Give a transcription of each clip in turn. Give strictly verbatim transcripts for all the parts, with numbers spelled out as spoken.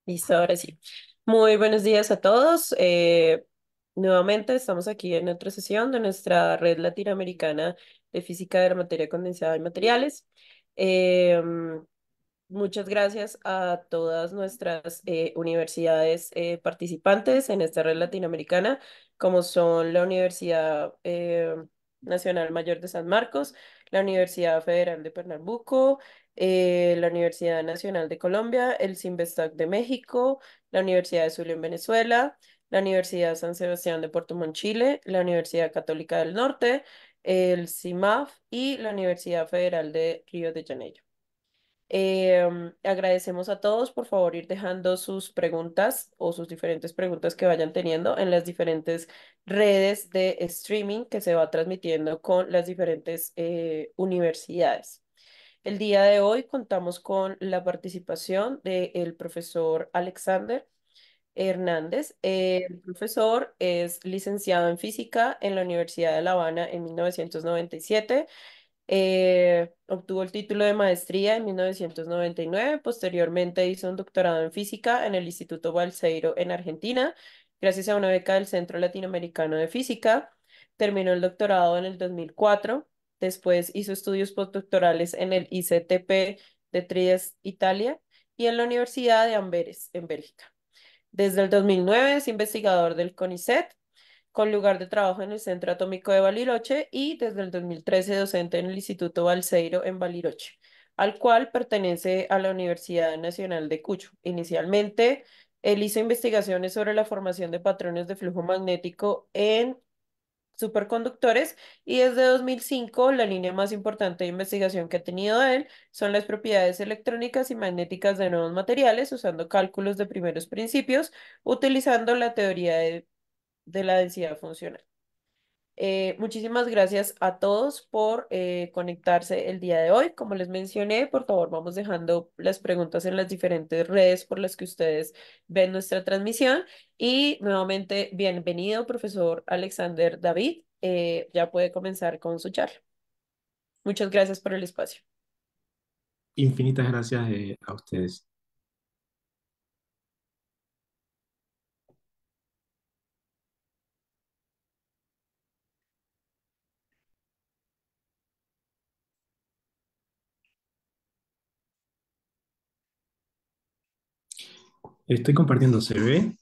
Listo, ahora sí. Muy buenos días a todos. Eh, nuevamente estamos aquí en otra sesión de nuestra red latinoamericana de física de la materia condensada y materiales. Em, Muchas gracias a todas nuestras eh, universidades eh, participantes en esta red latinoamericana, como son la Universidad eh, Nacional Mayor de San Marcos, la Universidad Federal de Pernambuco, eh, la Universidad Nacional de Colombia, el Sinvestac de México, la Universidad de Zulia en Venezuela, la Universidad San Sebastián de Puerto Montt, Chile, la Universidad Católica del Norte, el CIMAF y la Universidad Federal de Río de Janeiro. Eh, agradecemos a todos, por favor, ir dejando sus preguntas o sus diferentes preguntas que vayan teniendo en las diferentes redes de streaming que se va transmitiendo con las diferentes eh, universidades. El día de hoy contamos con la participación del profesor Alexander Hernández. Eh, el profesor es licenciado en física en la Universidad de La Habana en mil novecientos noventa y siete. Eh, obtuvo el título de maestría en mil novecientos noventa y nueve. Posteriormente hizo un doctorado en física en el Instituto Balseiro en Argentina, gracias a una beca del Centro Latinoamericano de Física. Terminó el doctorado en el dos mil cuatro. Después hizo estudios postdoctorales en el I C T P de Trieste, Italia, y en la Universidad de Amberes, en Bélgica. Desde el dos mil nueve es investigador del CONICET, con lugar de trabajo en el Centro Atómico de Bariloche, y desde el dos mil trece docente en el Instituto Balseiro en Bariloche, al cual pertenece a la Universidad Nacional de Cuyo. Inicialmente, él hizo investigaciones sobre la formación de patrones de flujo magnético en superconductores, y desde dos mil cinco la línea más importante de investigación que ha tenido él son las propiedades electrónicas y magnéticas de nuevos materiales, usando cálculos de primeros principios, utilizando la teoría de, de la densidad funcional. Eh, muchísimas gracias a todos por eh, conectarse el día de hoy. Como les mencioné, por favor, vamos dejando las preguntas en las diferentes redes por las que ustedes ven nuestra transmisión. Y nuevamente, bienvenido, profesor Alexander David. Eh, ya puede comenzar con su charla. Muchas gracias por el espacio. Infinitas gracias eh, a ustedes. Estoy compartiendo C V.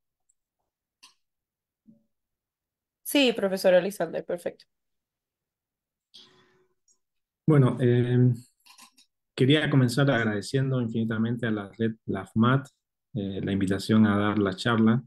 Sí, profesor Alexander, perfecto. Bueno, eh, quería comenzar agradeciendo infinitamente a la red LAFMAT eh, la invitación a dar la charla.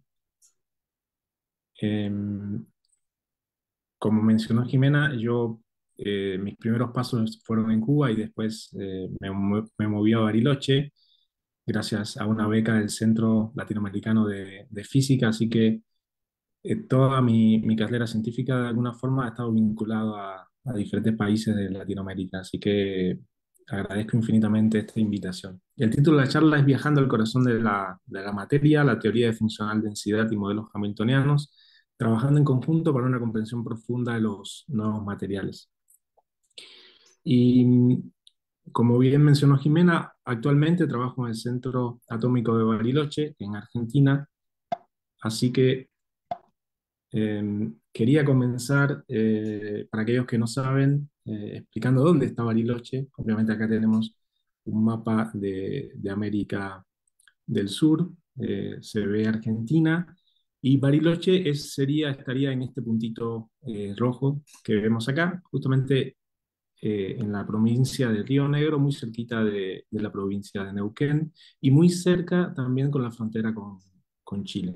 Eh, Como mencionó Jimena, yo eh, mis primeros pasos fueron en Cuba y después eh, me, mo- me moví a Bariloche gracias a una beca del Centro Latinoamericano de, de Física, así que eh, toda mi, mi carrera científica de alguna forma ha estado vinculado a, a diferentes países de Latinoamérica, así que agradezco infinitamente esta invitación. El título de la charla es Viajando al corazón de la, de la materia, la teoría de funcional densidad y modelos hamiltonianos, trabajando en conjunto para una comprensión profunda de los nuevos materiales. Y como bien mencionó Jimena, actualmente trabajo en el Centro Atómico de Bariloche, en Argentina, así que Eh, quería comenzar, eh, para aquellos que no saben, eh, explicando dónde está Bariloche. Obviamente acá tenemos un mapa de, de América del Sur, eh, se ve Argentina, y Bariloche es, sería, estaría en este puntito eh, rojo que vemos acá, justamente eh, en la provincia de Río Negro, muy cerquita de, de la provincia de Neuquén, y muy cerca también con la frontera con, con Chile.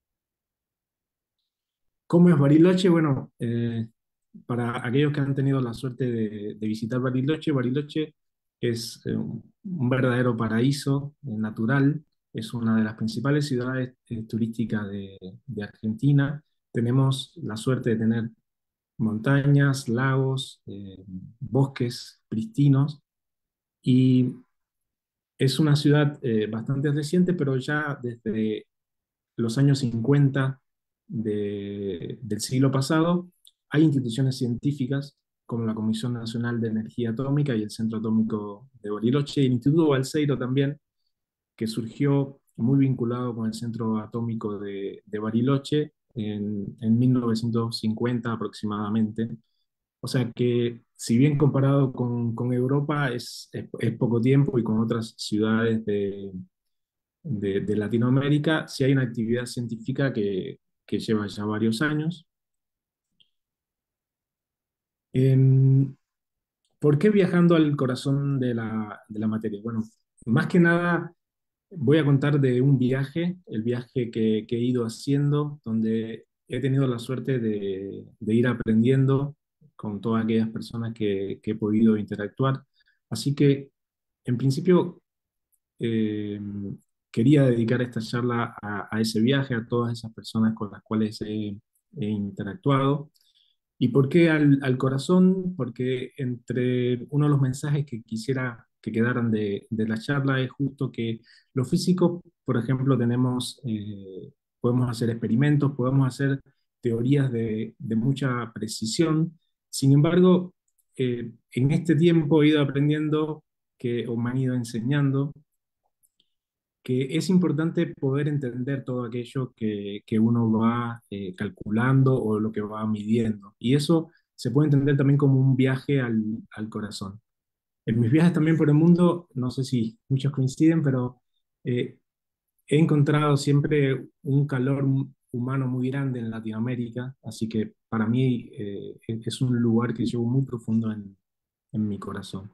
¿Cómo es Bariloche? Bueno, eh, para aquellos que han tenido la suerte de, de visitar Bariloche, Bariloche es eh, un un verdadero paraíso eh, natural, es una de las principales ciudades eh, turísticas de, de Argentina. Tenemos la suerte de tener montañas, lagos, eh, bosques pristinos, y es una ciudad eh, bastante reciente, pero ya desde los años cincuenta de- del siglo pasado, hay instituciones científicas como la Comisión Nacional de Energía Atómica y el Centro Atómico de Bariloche, y el Instituto Balseiro también, que surgió muy vinculado con el centro atómico de, de Bariloche en, en mil novecientos cincuenta aproximadamente. O sea que, si bien comparado con, con Europa es, es, es poco tiempo y con otras ciudades de, de, de Latinoamérica, sí hay una actividad científica que, que lleva ya varios años. Em, ¿Por qué viajando al corazón de la, de la materia? Bueno, más que nada voy a contar de un viaje, el viaje que, que he ido haciendo, donde he tenido la suerte de, de ir aprendiendo con todas aquellas personas que, que he podido interactuar. Así que, en principio, eh, quería dedicar esta charla a, a ese viaje, a todas esas personas con las cuales he, he interactuado. ¿Y por qué al, al corazón? Porque entre uno de los mensajes que quisiera que quedaran de, de la charla es justo que los físicos, por ejemplo, tenemos, eh, podemos hacer experimentos, podemos hacer teorías de, de mucha precisión. Sin embargo, eh, en este tiempo he ido aprendiendo que, o me han ido enseñando que es importante poder entender todo aquello que, que uno va eh, calculando o lo que va midiendo. Y eso se puede entender también como un viaje al, al corazón. En mis viajes también por el mundo, no sé si muchos coinciden, pero eh, he encontrado siempre un calor humano muy grande en Latinoamérica, así que para mí eh, es un lugar que llevo muy profundo en, en mi corazón.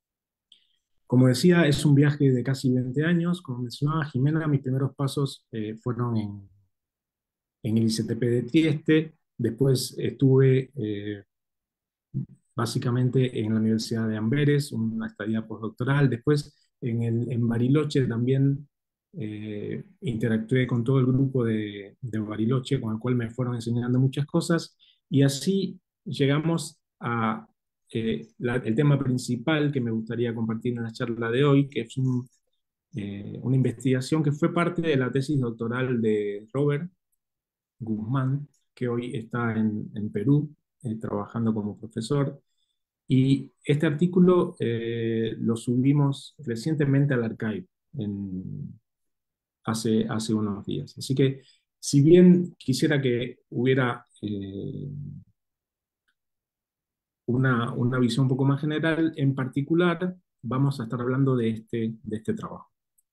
Como decía, es un viaje de casi veinte años. Como mencionaba Jimena, mis primeros pasos eh, fueron en, en el I C T P de Trieste. Después estuve eh, básicamente en la Universidad de Amberes, una estadía postdoctoral. Después en, el, en Bariloche también eh, interactué con todo el grupo de, de Bariloche, con el cual me fueron enseñando muchas cosas. Y así llegamos a eh, la, el tema principal que me gustaría compartir en la charla de hoy, que es un, eh, una investigación que fue parte de la tesis doctoral de Robert Guzmán, que hoy está en, en Perú, eh, trabajando como profesor. Y este artículo eh, lo subimos recientemente al archive en, hace, hace unos días. Así que, si bien quisiera que hubiera eh, una, una visión un poco más general, en particular vamos a estar hablando de este, de este trabajo.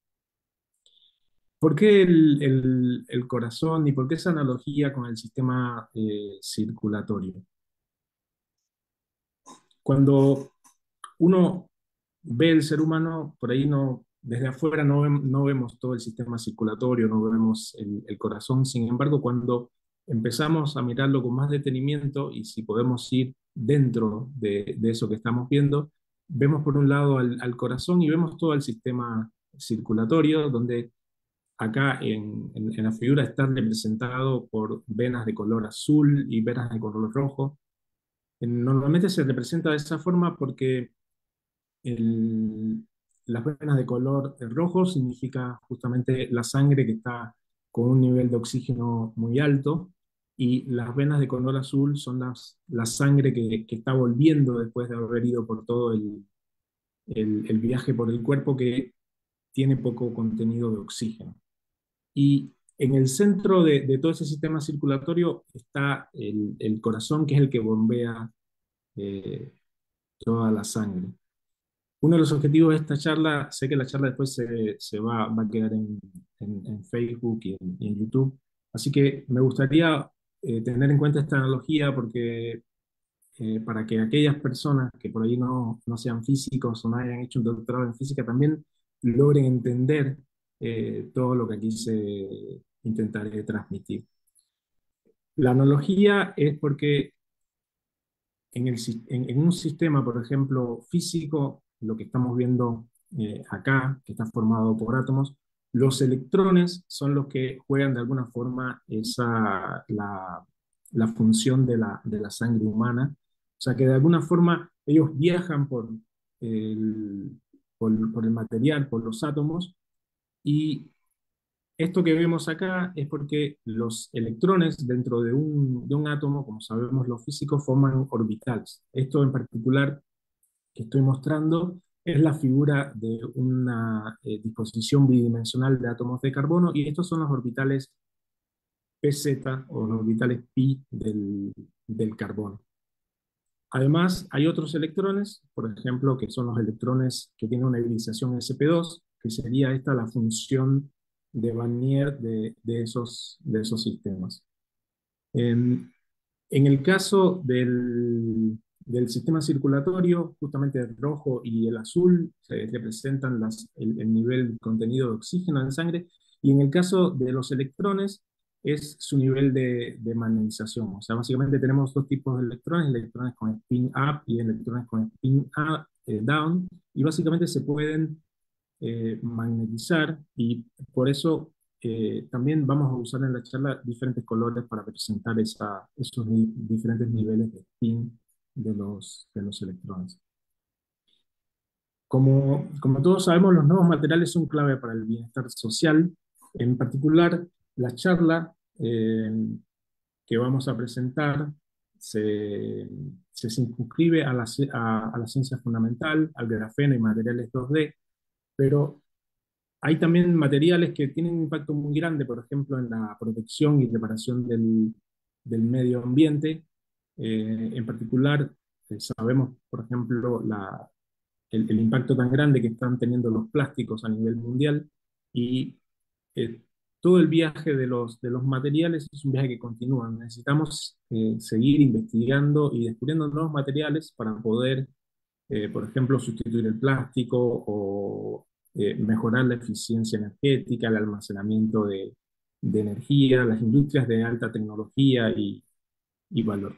¿Por qué el, el- el corazón y por qué esa analogía con el sistema eh, circulatorio? Cuando uno ve el ser humano, por ahí no, desde afuera no, vem- no vemos todo el sistema circulatorio, no vemos el, el corazón. Sin embargo, cuando empezamos a mirarlo con más detenimiento y si podemos ir dentro de, de eso que estamos viendo, vemos por un lado al, al corazón y vemos todo el sistema circulatorio, donde acá en, en- en la figura está representado por venas de color azul y venas de color rojo. Eh, Normalmente se representa de esa forma porque el- las venas de color rojo significa justamente la sangre que está con un nivel de oxígeno muy alto, y las venas de color azul son las, la sangre que, que está volviendo después de haber ido por todo el, el- el viaje por el cuerpo, que tiene poco contenido de oxígeno. Y en el centro de, de todo ese sistema circulatorio está el, el corazón, que es el que bombea eh, toda la sangre. Uno de los objetivos de esta charla, sé que la charla después se, se va, va a quedar en, en- en Facebook y en, y en YouTube, así que me gustaría eh, tener en cuenta esta analogía porque eh, para que aquellas personas que por ahí no, no sean físicos o no hayan hecho un doctorado en física también logren entender eh, todo lo que aquí se intentaré transmitir. La analogía es porque en, el, en, en un sistema, por ejemplo, físico, lo que estamos viendo eh, acá, que está formado por átomos, los electrones son los que juegan de alguna forma esa, la, la función de la, de la sangre humana. O sea que de alguna forma ellos viajan por el, por, por el material, por los átomos, y esto que vemos acá es porque los electrones dentro de un, de un átomo, como sabemos los físicos, forman orbitales. Esto en particular que estoy mostrando es la figura de una eh, disposición bidimensional de átomos de carbono, y estos son los orbitales P Z o los orbitales pi del, del carbono. Además, hay otros electrones, por ejemplo, que son los electrones que tienen una ionización S P dos, que sería esta la función de Wannier de, de esos, de esos sistemas. En, en el caso del, del sistema circulatorio, justamente el rojo y el azul se representan las, el, el nivel contenido de oxígeno en sangre, y en el caso de los electrones es su nivel de, de magnetización. O sea, básicamente tenemos dos tipos de electrones, electrones con spin up y electrones con spin up, eh, down, y básicamente se pueden eh, magnetizar, y por eso eh, también vamos a usar en la charla diferentes colores para representar esa, esos ni diferentes niveles de spin de los, de los electrones. Como, como todos sabemos, los nuevos materiales son clave para el bienestar social. En particular, la charla eh, que vamos a presentar se, se circunscribe a la, a, a la ciencia fundamental, al grafeno y materiales dos D, pero hay también materiales que tienen un impacto muy grande, por ejemplo, en la protección y reparación del, del medio ambiente. Eh, en particular, eh, sabemos, por ejemplo, la, el, el impacto tan grande que están teniendo los plásticos a nivel mundial, y eh, todo el viaje de los, de los materiales es un viaje que continúa. Necesitamos eh, seguir investigando y descubriendo nuevos materiales para poder eh, por ejemplo, sustituir el plástico o eh, mejorar la eficiencia energética, el almacenamiento de, de energía, las industrias de alta tecnología y, y valor.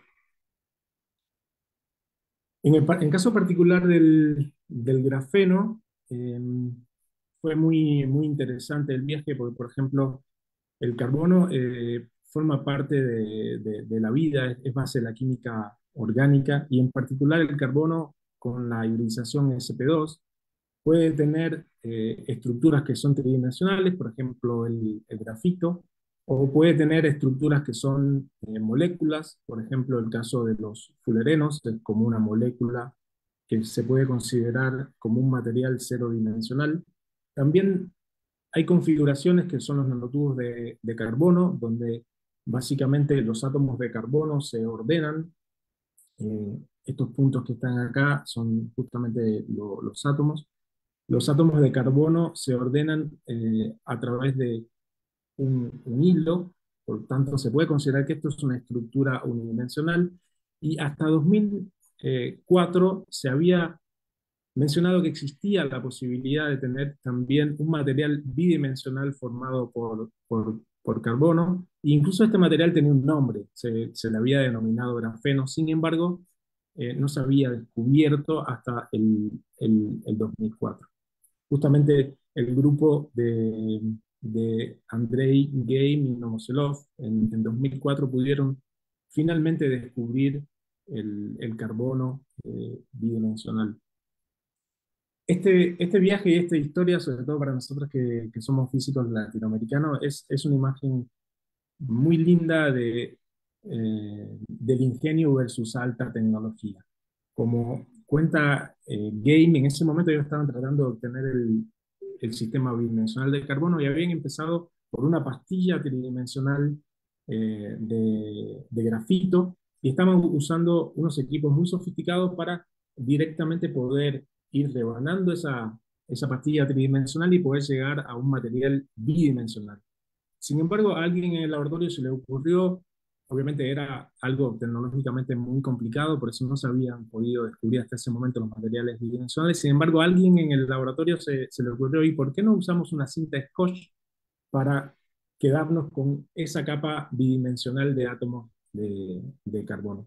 En el en caso particular del, del grafeno, eh, fue muy, muy interesante el viaje porque, por ejemplo, el carbono eh, forma parte de, de, de la vida, es, es base de la química orgánica, y en particular el carbono con la ionización S P dos puede tener eh, estructuras que son tridimensionales, por ejemplo el, el grafito, o puede tener estructuras que son eh, moléculas, por ejemplo el caso de los fullerenos, es como una molécula que se puede considerar como un material cero dimensional. También hay configuraciones que son los nanotubos de, de carbono, donde básicamente los átomos de carbono se ordenan. Eh, estos puntos que están acá son justamente lo, los átomos. Los átomos de carbono se ordenan eh, a través de un, un hilo, por tanto se puede considerar que esto es una estructura unidimensional, y hasta dos mil cuatro se había mencionado que existía la posibilidad de tener también un material bidimensional formado por, por, por carbono, e incluso este material tenía un nombre, se, se le había denominado grafeno. Sin embargo, eh, no se había descubierto hasta el, el, el dos mil cuatro. Justamente el grupo de, de Andrei Geim y Novoselov en, en dos mil cuatro pudieron finalmente descubrir el, el carbono eh, bidimensional. Este, este viaje y esta historia, sobre todo para nosotros que, que somos físicos latinoamericanos, es, es una imagen muy linda de, eh, del ingenio versus alta tecnología. Como cuenta eh, Game, en ese momento ellos estaban tratando de obtener el, el sistema bidimensional de carbono, y habían empezado por una pastilla tridimensional eh, de, de grafito, y estaban usando unos equipos muy sofisticados para directamente poder ir rebanando esa, esa pastilla tridimensional y poder llegar a un material bidimensional. Sin embargo, a alguien en el laboratorio se le ocurrió, obviamente era algo tecnológicamente muy complicado, por eso no se habían podido descubrir hasta ese momento los materiales bidimensionales. Sin embargo, a alguien en el laboratorio se, se le ocurrió, ¿y por qué no usamos una cinta Scotch para quedarnos con esa capa bidimensional de átomos de, de carbono?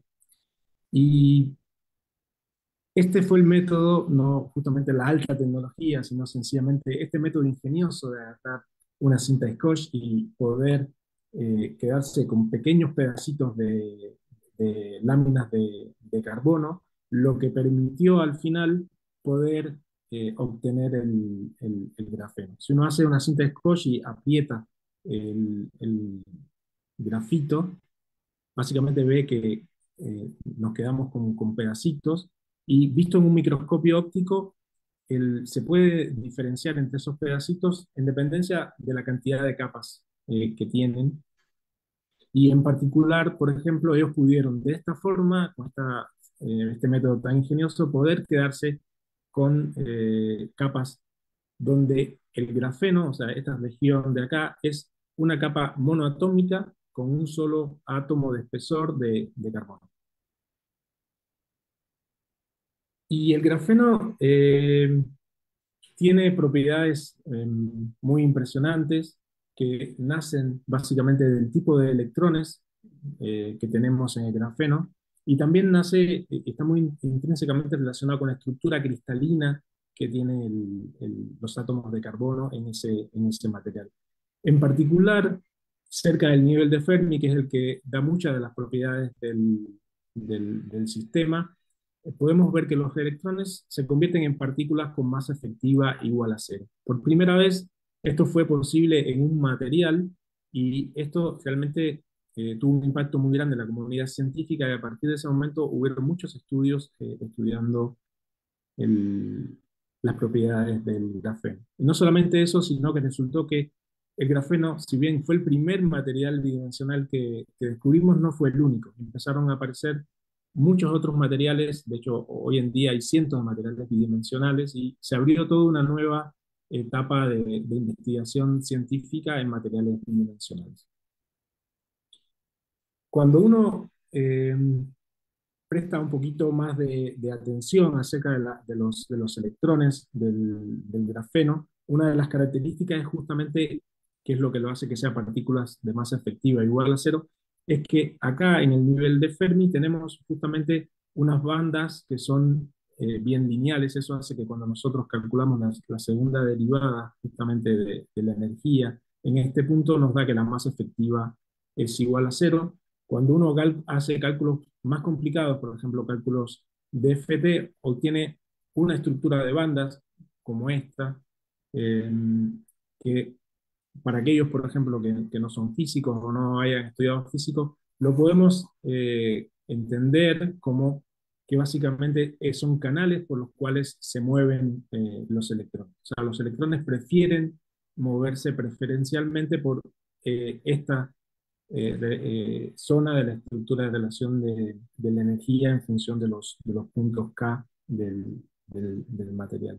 Y este fue el método, no justamente la alta tecnología, sino sencillamente este método ingenioso de agarrar una cinta Scotch y poder eh, quedarse con pequeños pedacitos de, de láminas de, de carbono, lo que permitió al final poder eh, obtener el, el, el grafeno. Si uno hace una cinta Scotch y aprieta el, el grafito, básicamente ve que eh, nos quedamos con, con pedacitos, y visto en un microscopio óptico el- se puede diferenciar entre esos pedacitos en dependencia de la cantidad de capas eh, que tienen. Y en particular, por ejemplo, ellos pudieron de esta forma, con esta, eh, este método tan ingenioso, poder quedarse con eh, capas donde el grafeno, o sea, esta región de acá, es una capa monoatómica con un solo átomo de espesor de, de carbono. Y el grafeno eh, tiene propiedades eh, muy impresionantes que nacen básicamente del tipo de electrones eh, que tenemos en el grafeno, y también nace, eh, está muy intrínsecamente relacionado con la estructura cristalina que tienen el- el- los átomos de carbono en ese, en ese material. En particular, cerca del nivel de Fermi, que es el que da muchas de las propiedades del, del del sistema, podemos ver que los electrones se convierten en partículas con masa efectiva igual a cero. Por primera vez, esto fue posible en un material, y esto realmente eh, tuvo un impacto muy grande en la comunidad científica, y a partir de ese momento hubieron muchos estudios eh, estudiando el- las propiedades del grafeno. Y no solamente eso, sino que resultó que el grafeno, si bien fue el primer material bidimensional que, que descubrimos, no fue el único. Empezaron a aparecer muchos otros materiales. De hecho, hoy en día hay cientos de materiales bidimensionales, y se abrió toda una nueva etapa de, de investigación científica en materiales bidimensionales. Cuando uno eh, presta un poquito más de, de atención acerca de, la- de los, de los electrones del, del grafeno, una de las características es justamente, que es lo que lo hace que sea partículas de masa efectiva igual a cero, es que acá en el nivel de Fermi tenemos justamente unas bandas que son eh, bien lineales. Eso hace que cuando nosotros calculamos la, la segunda derivada justamente de, de la energía, en este punto nos da que la masa efectiva es igual a cero. Cuando uno cal- hace cálculos más complicados, por ejemplo, cálculos de F T, obtiene una estructura de bandas como esta, eh, que para aquellos, por ejemplo, que, que no son físicos o no hayan estudiado físico, lo podemos eh, entender como que básicamente eh, son canales por los cuales se mueven eh, los electrones. O sea, los electrones prefieren moverse preferencialmente por eh, esta eh, de, eh, zona de la estructura de relación de, de la energía en función de los, de los puntos K del, del, del material.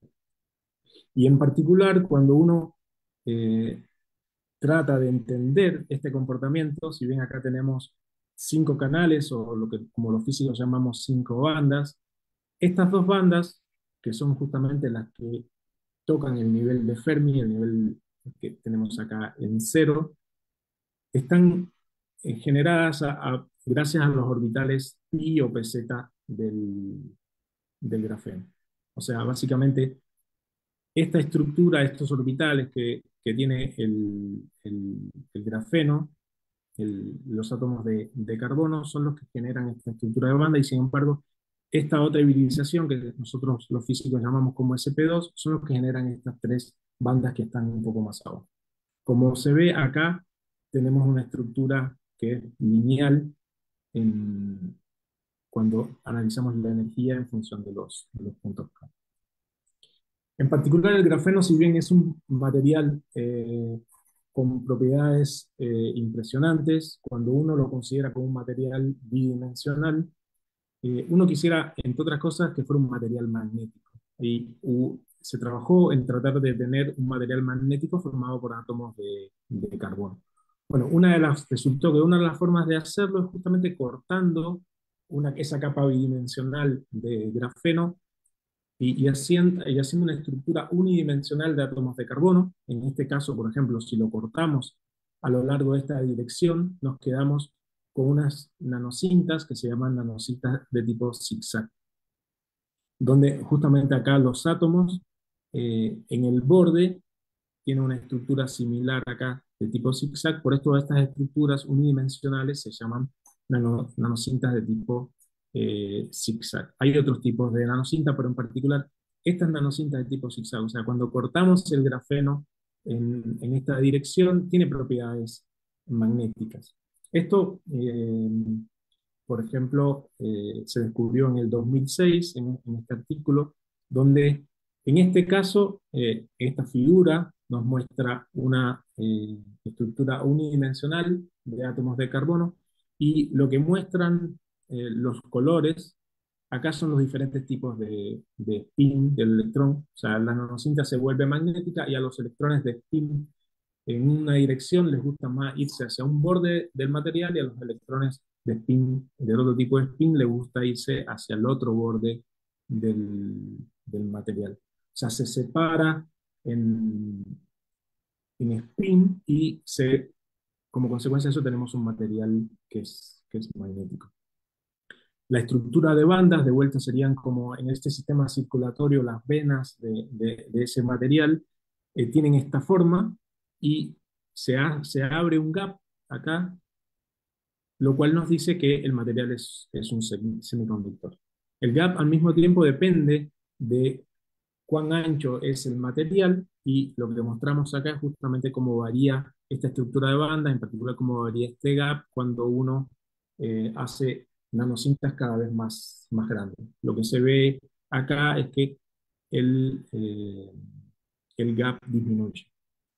Y en particular, cuando uno eh, trata de entender este comportamiento, si bien acá tenemos cinco canales, o lo que como los físicos llamamos cinco bandas, estas dos bandas, que son justamente las que tocan el nivel de Fermi, el nivel que tenemos acá en cero, están eh, generadas a- a- gracias a los orbitales pi o pz del, del grafeno. O sea, básicamente, esta estructura, estos orbitales que, que tiene el, el- el grafeno, el- los átomos de, de carbono, son los que generan esta estructura de banda, y sin embargo, esta otra hibridización que nosotros los físicos llamamos como S P dos, son los que generan estas tres bandas que están un poco más abajo. Como se ve acá, tenemos una estructura que es lineal en- cuando analizamos la energía en función de los, de los puntos K. En particular, el grafeno, si bien es un material eh, con propiedades eh, impresionantes, cuando uno lo considera como un material bidimensional, eh, uno quisiera, entre otras cosas, que fuera un material magnético. Y u- se trabajó en tratar de tener un material magnético formado por átomos de, de carbono. Bueno, una de las, resultó que una de las formas de hacerlo es justamente cortando una, esa capa bidimensional de grafeno, y, y haciendo, y haciendo una estructura unidimensional de átomos de carbono. En este caso, por ejemplo, si lo cortamos a lo largo de esta dirección, nos quedamos con unas nanocintas que se llaman nanocintas de tipo zigzag, donde justamente acá los átomos eh, en el borde tienen una estructura similar acá de tipo zigzag. Por esto estas estructuras unidimensionales se llaman nano, nanocintas de tipo eh, zigzag. Hay otros tipos de nanocinta, pero en particular estas nanocintas de tipo zigzag, o sea, cuando cortamos el grafeno en, en esta dirección, tiene propiedades magnéticas. Esto, eh, por ejemplo, eh, se descubrió en el dos mil seis, en, en este artículo, donde En este caso, eh, esta figura nos muestra una eh, estructura unidimensional de átomos de carbono y lo que muestran eh, los colores, acá son los diferentes tipos de, de spin del electrón, o sea, la nanocinta se vuelve magnética y a los electrones de spin en una dirección les gusta más irse hacia un borde del material y a los electrones de spin, del otro tipo de spin, les gusta irse hacia el otro borde del, del material. O sea, se separa en, en spin y se, como consecuencia de eso tenemos un material que es, que es magnético. La estructura de bandas, de vuelta, serían como en este sistema circulatorio, las venas de, de, de ese material eh, tienen esta forma y se, ha, se abre un gap acá, lo cual nos dice que el material es, es un semiconductor. El gap al mismo tiempo depende de cuán ancho es el material y lo que mostramos acá es justamente cómo varía esta estructura de banda, en particular cómo varía este gap cuando uno eh, hace nanocintas cada vez más, más grandes. Lo que se ve acá es que el, eh, el gap disminuye.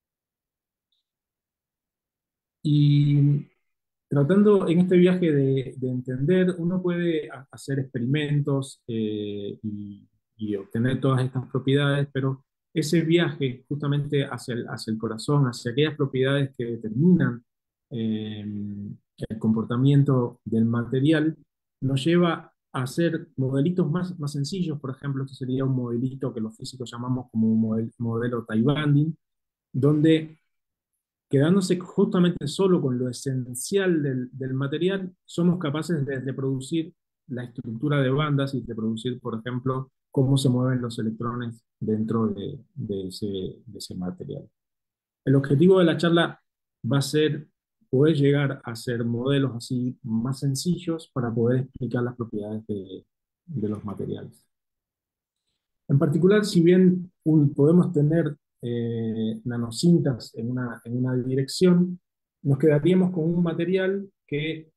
Y tratando en este viaje de, de entender, uno puede a- hacer experimentos eh, y, y obtener todas estas propiedades, pero ese viaje justamente hacia el, hacia el corazón, hacia aquellas propiedades que determinan eh, el comportamiento del material, nos lleva a hacer modelitos más, más sencillos. Por ejemplo, este sería un modelito que los físicos llamamos como un model- modelo tie-bonding, donde quedándose justamente solo con lo esencial del, del material, somos capaces de reproducir la estructura de bandas y reproducir, por ejemplo, cómo se mueven los electrones dentro de, de ese, de ese material. El objetivo de la charla va a ser poder llegar a hacer modelos así más sencillos para poder explicar las propiedades de, de los materiales. En particular, si bien un- podemos tener eh, nanocintas en una, en una dirección, nos quedaríamos con un material que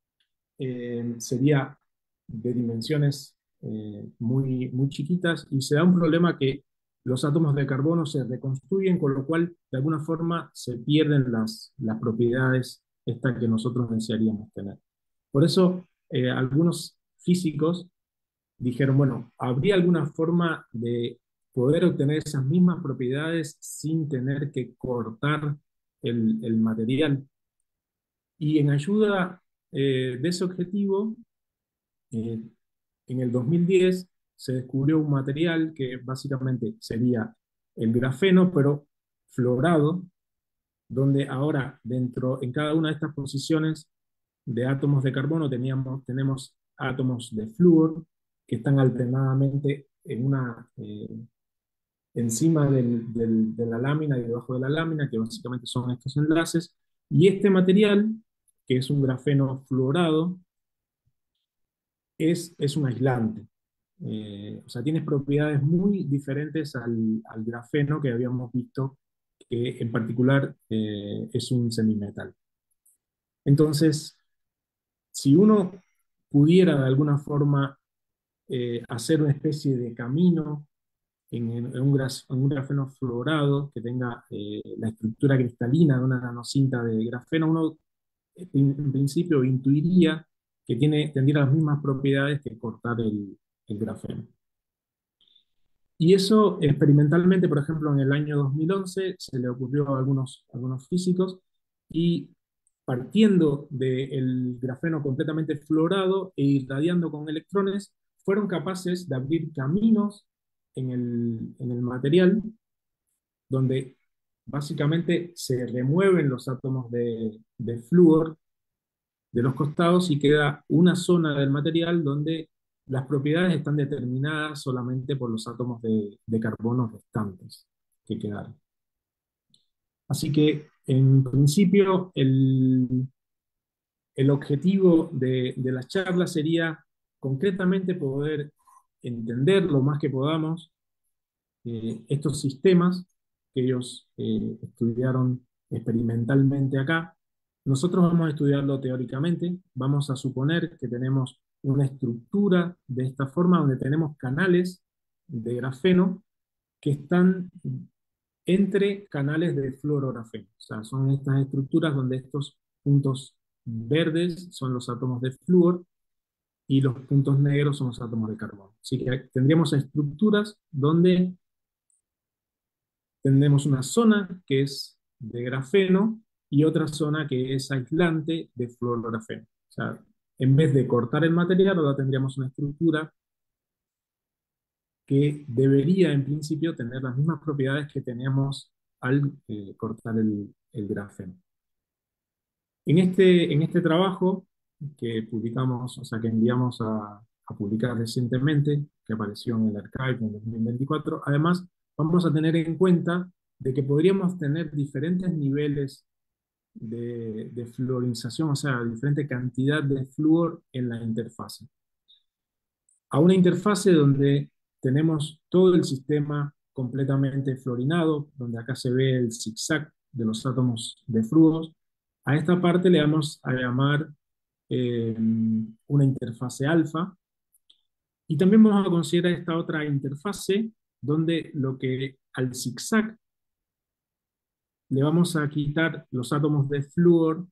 eh, sería de dimensiones eh, muy, muy chiquitas y se da un problema que los átomos de carbono se reconstruyen, con lo cual de alguna forma se pierden las, las propiedades estas que nosotros desearíamos tener. Por eso, eh, algunos físicos dijeron, bueno, ¿habría alguna forma de poder obtener esas mismas propiedades sin tener que cortar el, el material? Y en ayuda eh, de ese objetivo, eh, en el dos mil diez se descubrió un material que básicamente sería el grafeno, pero fluorado, donde ahora dentro, en cada una de estas posiciones de átomos de carbono teníamos, tenemos átomos de flúor que están alternadamente en una, eh, encima del, del, de la lámina y debajo de la lámina, que básicamente son estos enlaces, y este material, que es un grafeno fluorado, es, es un aislante. Eh, o sea, tiene propiedades muy diferentes al, al grafeno que habíamos visto, que en particular eh, es un semimetal. Entonces, si uno pudiera de alguna forma eh, hacer una especie de camino en, en un, gras, en un grafeno fluorado que tenga eh, la estructura cristalina de una nanocinta de grafeno, uno eh, en, en principio intuiría que tiene, tendría las mismas propiedades que cortar el, el grafeno. Y eso experimentalmente, por ejemplo, en el año dos mil once se le ocurrió a algunos, algunos físicos y partiendo del grafeno completamente fluorado e irradiando con electrones, fueron capaces de abrir caminos en el, en el material donde básicamente se remueven los átomos de, de flúor de los costados y queda una zona del material donde las propiedades están determinadas solamente por los átomos de, de carbono restantes que quedaron. Así que, en principio, el, el objetivo de, de la charla sería concretamente poder entender lo más que podamos eh, estos sistemas que ellos eh, estudiaron experimentalmente acá. Nosotros vamos a estudiarlo teóricamente, vamos a suponer que tenemos una estructura de esta forma donde tenemos canales de grafeno que están entre canales de fluorografeno. O sea, son estas estructuras donde estos puntos verdes son los átomos de flúor y los puntos negros son los átomos de carbono. Así que tendríamos estructuras donde tendremos una zona que es de grafeno y otra zona que es aislante de fluorografeno. O sea, en vez de cortar el material, ahora tendríamos una estructura que debería en principio tener las mismas propiedades que teníamos al eh, cortar el, el grafeno. En este, en este trabajo que publicamos, o sea, que enviamos a, a publicar recientemente, que apareció en el Archive en dos mil veinticuatro, además vamos a tener en cuenta de que podríamos tener diferentes niveles de, de fluorización, o sea, diferente cantidad de flúor en la interfase. A una interfase donde tenemos todo el sistema completamente fluorinado, donde acá se ve el zigzag de los átomos de flúor. A esta parte le vamos a llamar eh, una interfase alfa, y también vamos a considerar esta otra interfase donde lo que al zigzag le vamos a quitar los átomos de flúor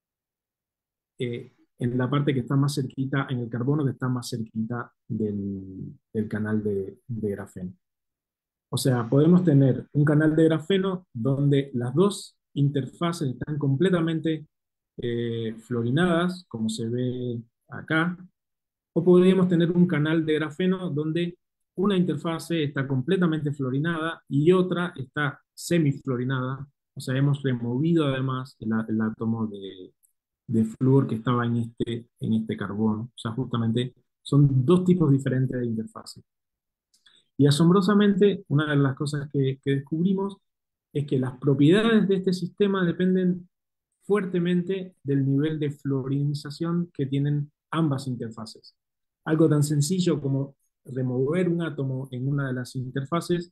eh, en la parte que está más cerquita, en el carbono que está más cerquita del, del canal de, de grafeno. O sea, podemos tener un canal de grafeno donde las dos interfaces están completamente eh, fluorinadas, como se ve acá, o podríamos tener un canal de grafeno donde una interfase está completamente fluorinada y otra está semifluorinada. O sea, hemos removido además el, el átomo de, de flúor que estaba en este, en este carbono. O sea, justamente son dos tipos diferentes de interfase. Y asombrosamente, una de las cosas que, que descubrimos es que las propiedades de este sistema dependen fuertemente del nivel de fluorinización que tienen ambas interfaces. Algo tan sencillo como remover un átomo en una de las interfaces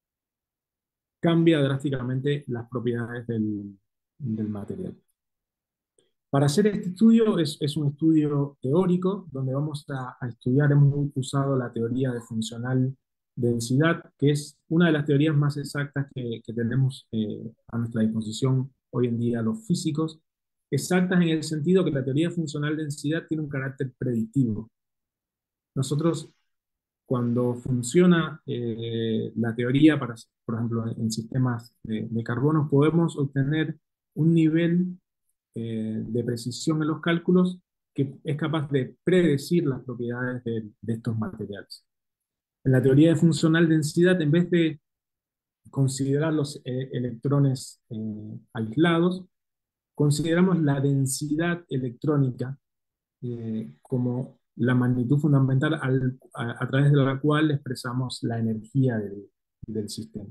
cambia drásticamente las propiedades del, del material. Para hacer este estudio es, es un estudio teórico donde vamos a, a estudiar, hemos usado la teoría de funcional densidad, que es una de las teorías más exactas que, que tenemos eh, a nuestra disposición hoy en día los físicos, exactas en el sentido que la teoría de funcional densidad tiene un carácter predictivo. Nosotros, cuando funciona eh, la teoría, para, por ejemplo, en sistemas de, de carbono, podemos obtener un nivel eh, de precisión en los cálculos que es capaz de predecir las propiedades de, de estos materiales. En la teoría de funcional densidad, en vez de considerar los eh, electrones eh, aislados, consideramos la densidad electrónica eh, como la magnitud fundamental al, a, a, través de la cual expresamos la energía del, del sistema.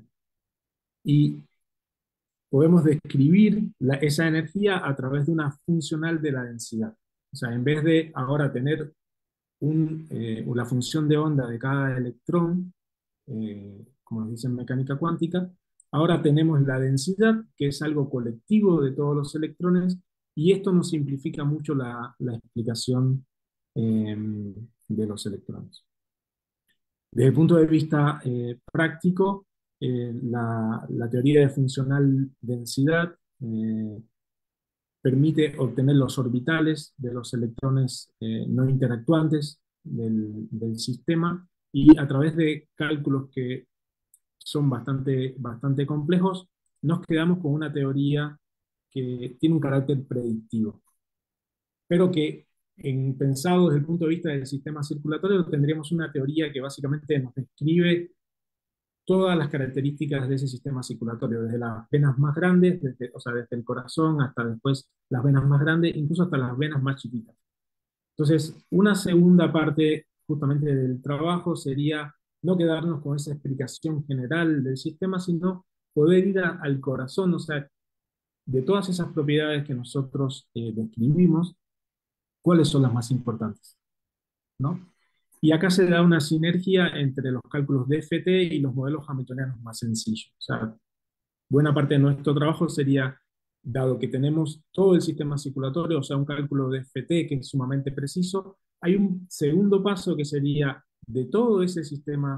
Y podemos describir la, esa energía a través de una funcional de la densidad. O sea, en vez de ahora tener un, eh, la función de onda de cada electrón, eh, como nos dice en mecánica cuántica, ahora tenemos la densidad, que es algo colectivo de todos los electrones, y esto nos simplifica mucho la, la explicación eh, de los electrones. Desde el punto de vista eh, práctico, eh, la, la, teoría de funcional densidad eh, permite obtener los orbitales de los electrones eh, no interactuantes del, del sistema, y a través de cálculos que son bastante, bastante complejos, nos quedamos con una teoría que tiene un carácter predictivo, pero que en, pensado desde el punto de vista del sistema circulatorio, tendríamos una teoría que básicamente nos describe todas las características de ese sistema circulatorio, desde las venas más grandes, desde, o sea, desde el corazón hasta después las venas más grandes, incluso hasta las venas más chiquitas. Entonces, una segunda parte justamente del trabajo sería no quedarnos con esa explicación general del sistema, sino poder ir a, al corazón, o sea, de todas esas propiedades que nosotros eh, describimos, cuáles son las más importantes, ¿no? Y acá se da una sinergia entre los cálculos de F T y los modelos hamiltonianos más sencillos. O sea, buena parte de nuestro trabajo sería, dado que tenemos todo el sistema circulatorio, o sea, un cálculo de F T que es sumamente preciso, hay un segundo paso que sería de todo ese sistema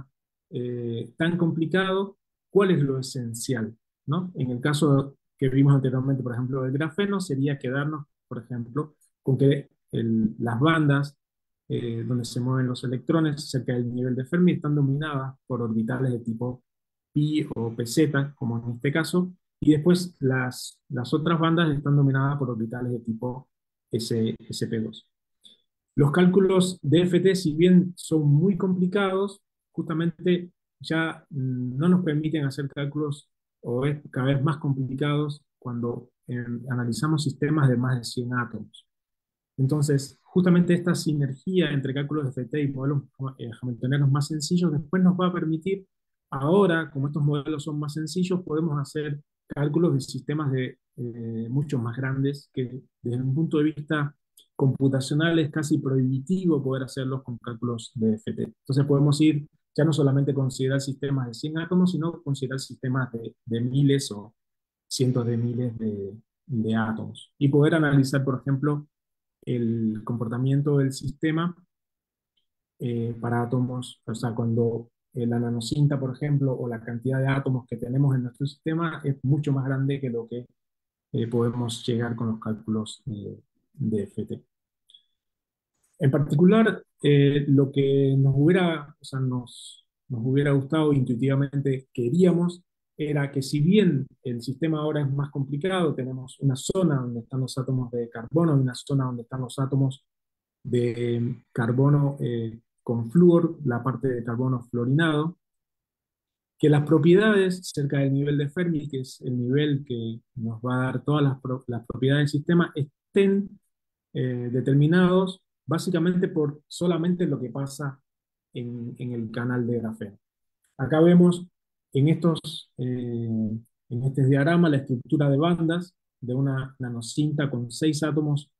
eh, tan complicado, ¿cuál es lo esencial? ¿No? En el caso que vimos anteriormente, por ejemplo, del grafeno, sería quedarnos, por ejemplo, con que el- las bandas eh, donde se mueven los electrones cerca del nivel de Fermi están dominadas por orbitales de tipo pi o pz, como en este caso, y después las, las otras bandas están dominadas por orbitales de tipo S, sp dos. Los cálculos de F T, si bien son muy complicados, justamente ya mm, no nos permiten hacer cálculos o es cada vez más complicados cuando eh, analizamos sistemas de más de cien átomos. Entonces, justamente esta sinergia entre cálculos de F T y modelos eh, hamiltonianos más sencillos después nos va a permitir, ahora, como estos modelos son más sencillos, podemos hacer cálculos de sistemas de, eh, mucho más grandes que desde un punto de vista computacional es casi prohibitivo poder hacerlos con cálculos de F T. Entonces podemos ir, ya no solamente considerar sistemas de cien átomos, sino considerar sistemas de, de miles o cientos de miles de, de átomos. Y poder analizar, por ejemplo, el comportamiento del sistema eh, para átomos, o sea, cuando eh, la nanocinta, por ejemplo, o la cantidad de átomos que tenemos en nuestro sistema es mucho más grande que lo que eh, podemos llegar con los cálculos eh, de F T. En particular, eh, lo que nos hubiera, o sea, nos, nos hubiera gustado, intuitivamente queríamos, era que si bien el sistema ahora es más complicado, tenemos una zona donde están los átomos de carbono y una zona donde están los átomos de carbono eh, con flúor, la parte de carbono fluorinado, que las propiedades cerca del nivel de Fermi, que es el nivel que nos va a dar todas las, pro- las propiedades del sistema, estén eh, determinados básicamente por solamente lo que pasa en, en el canal de grafeno. Acá vemos en, estos, eh, en este diagrama la estructura de bandas de una nanocinta con seis átomos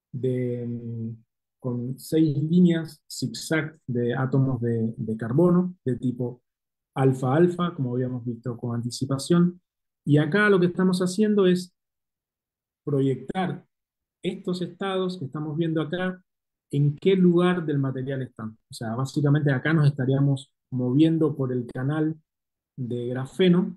de, con seis líneas zigzag de átomos de, de carbono de tipo alfa-alfa, como habíamos visto con anticipación. Y acá lo que estamos haciendo es proyectar estos estados que estamos viendo acá, en qué lugar del material están. O sea, básicamente acá nos estaríamos moviendo por el canal de grafeno.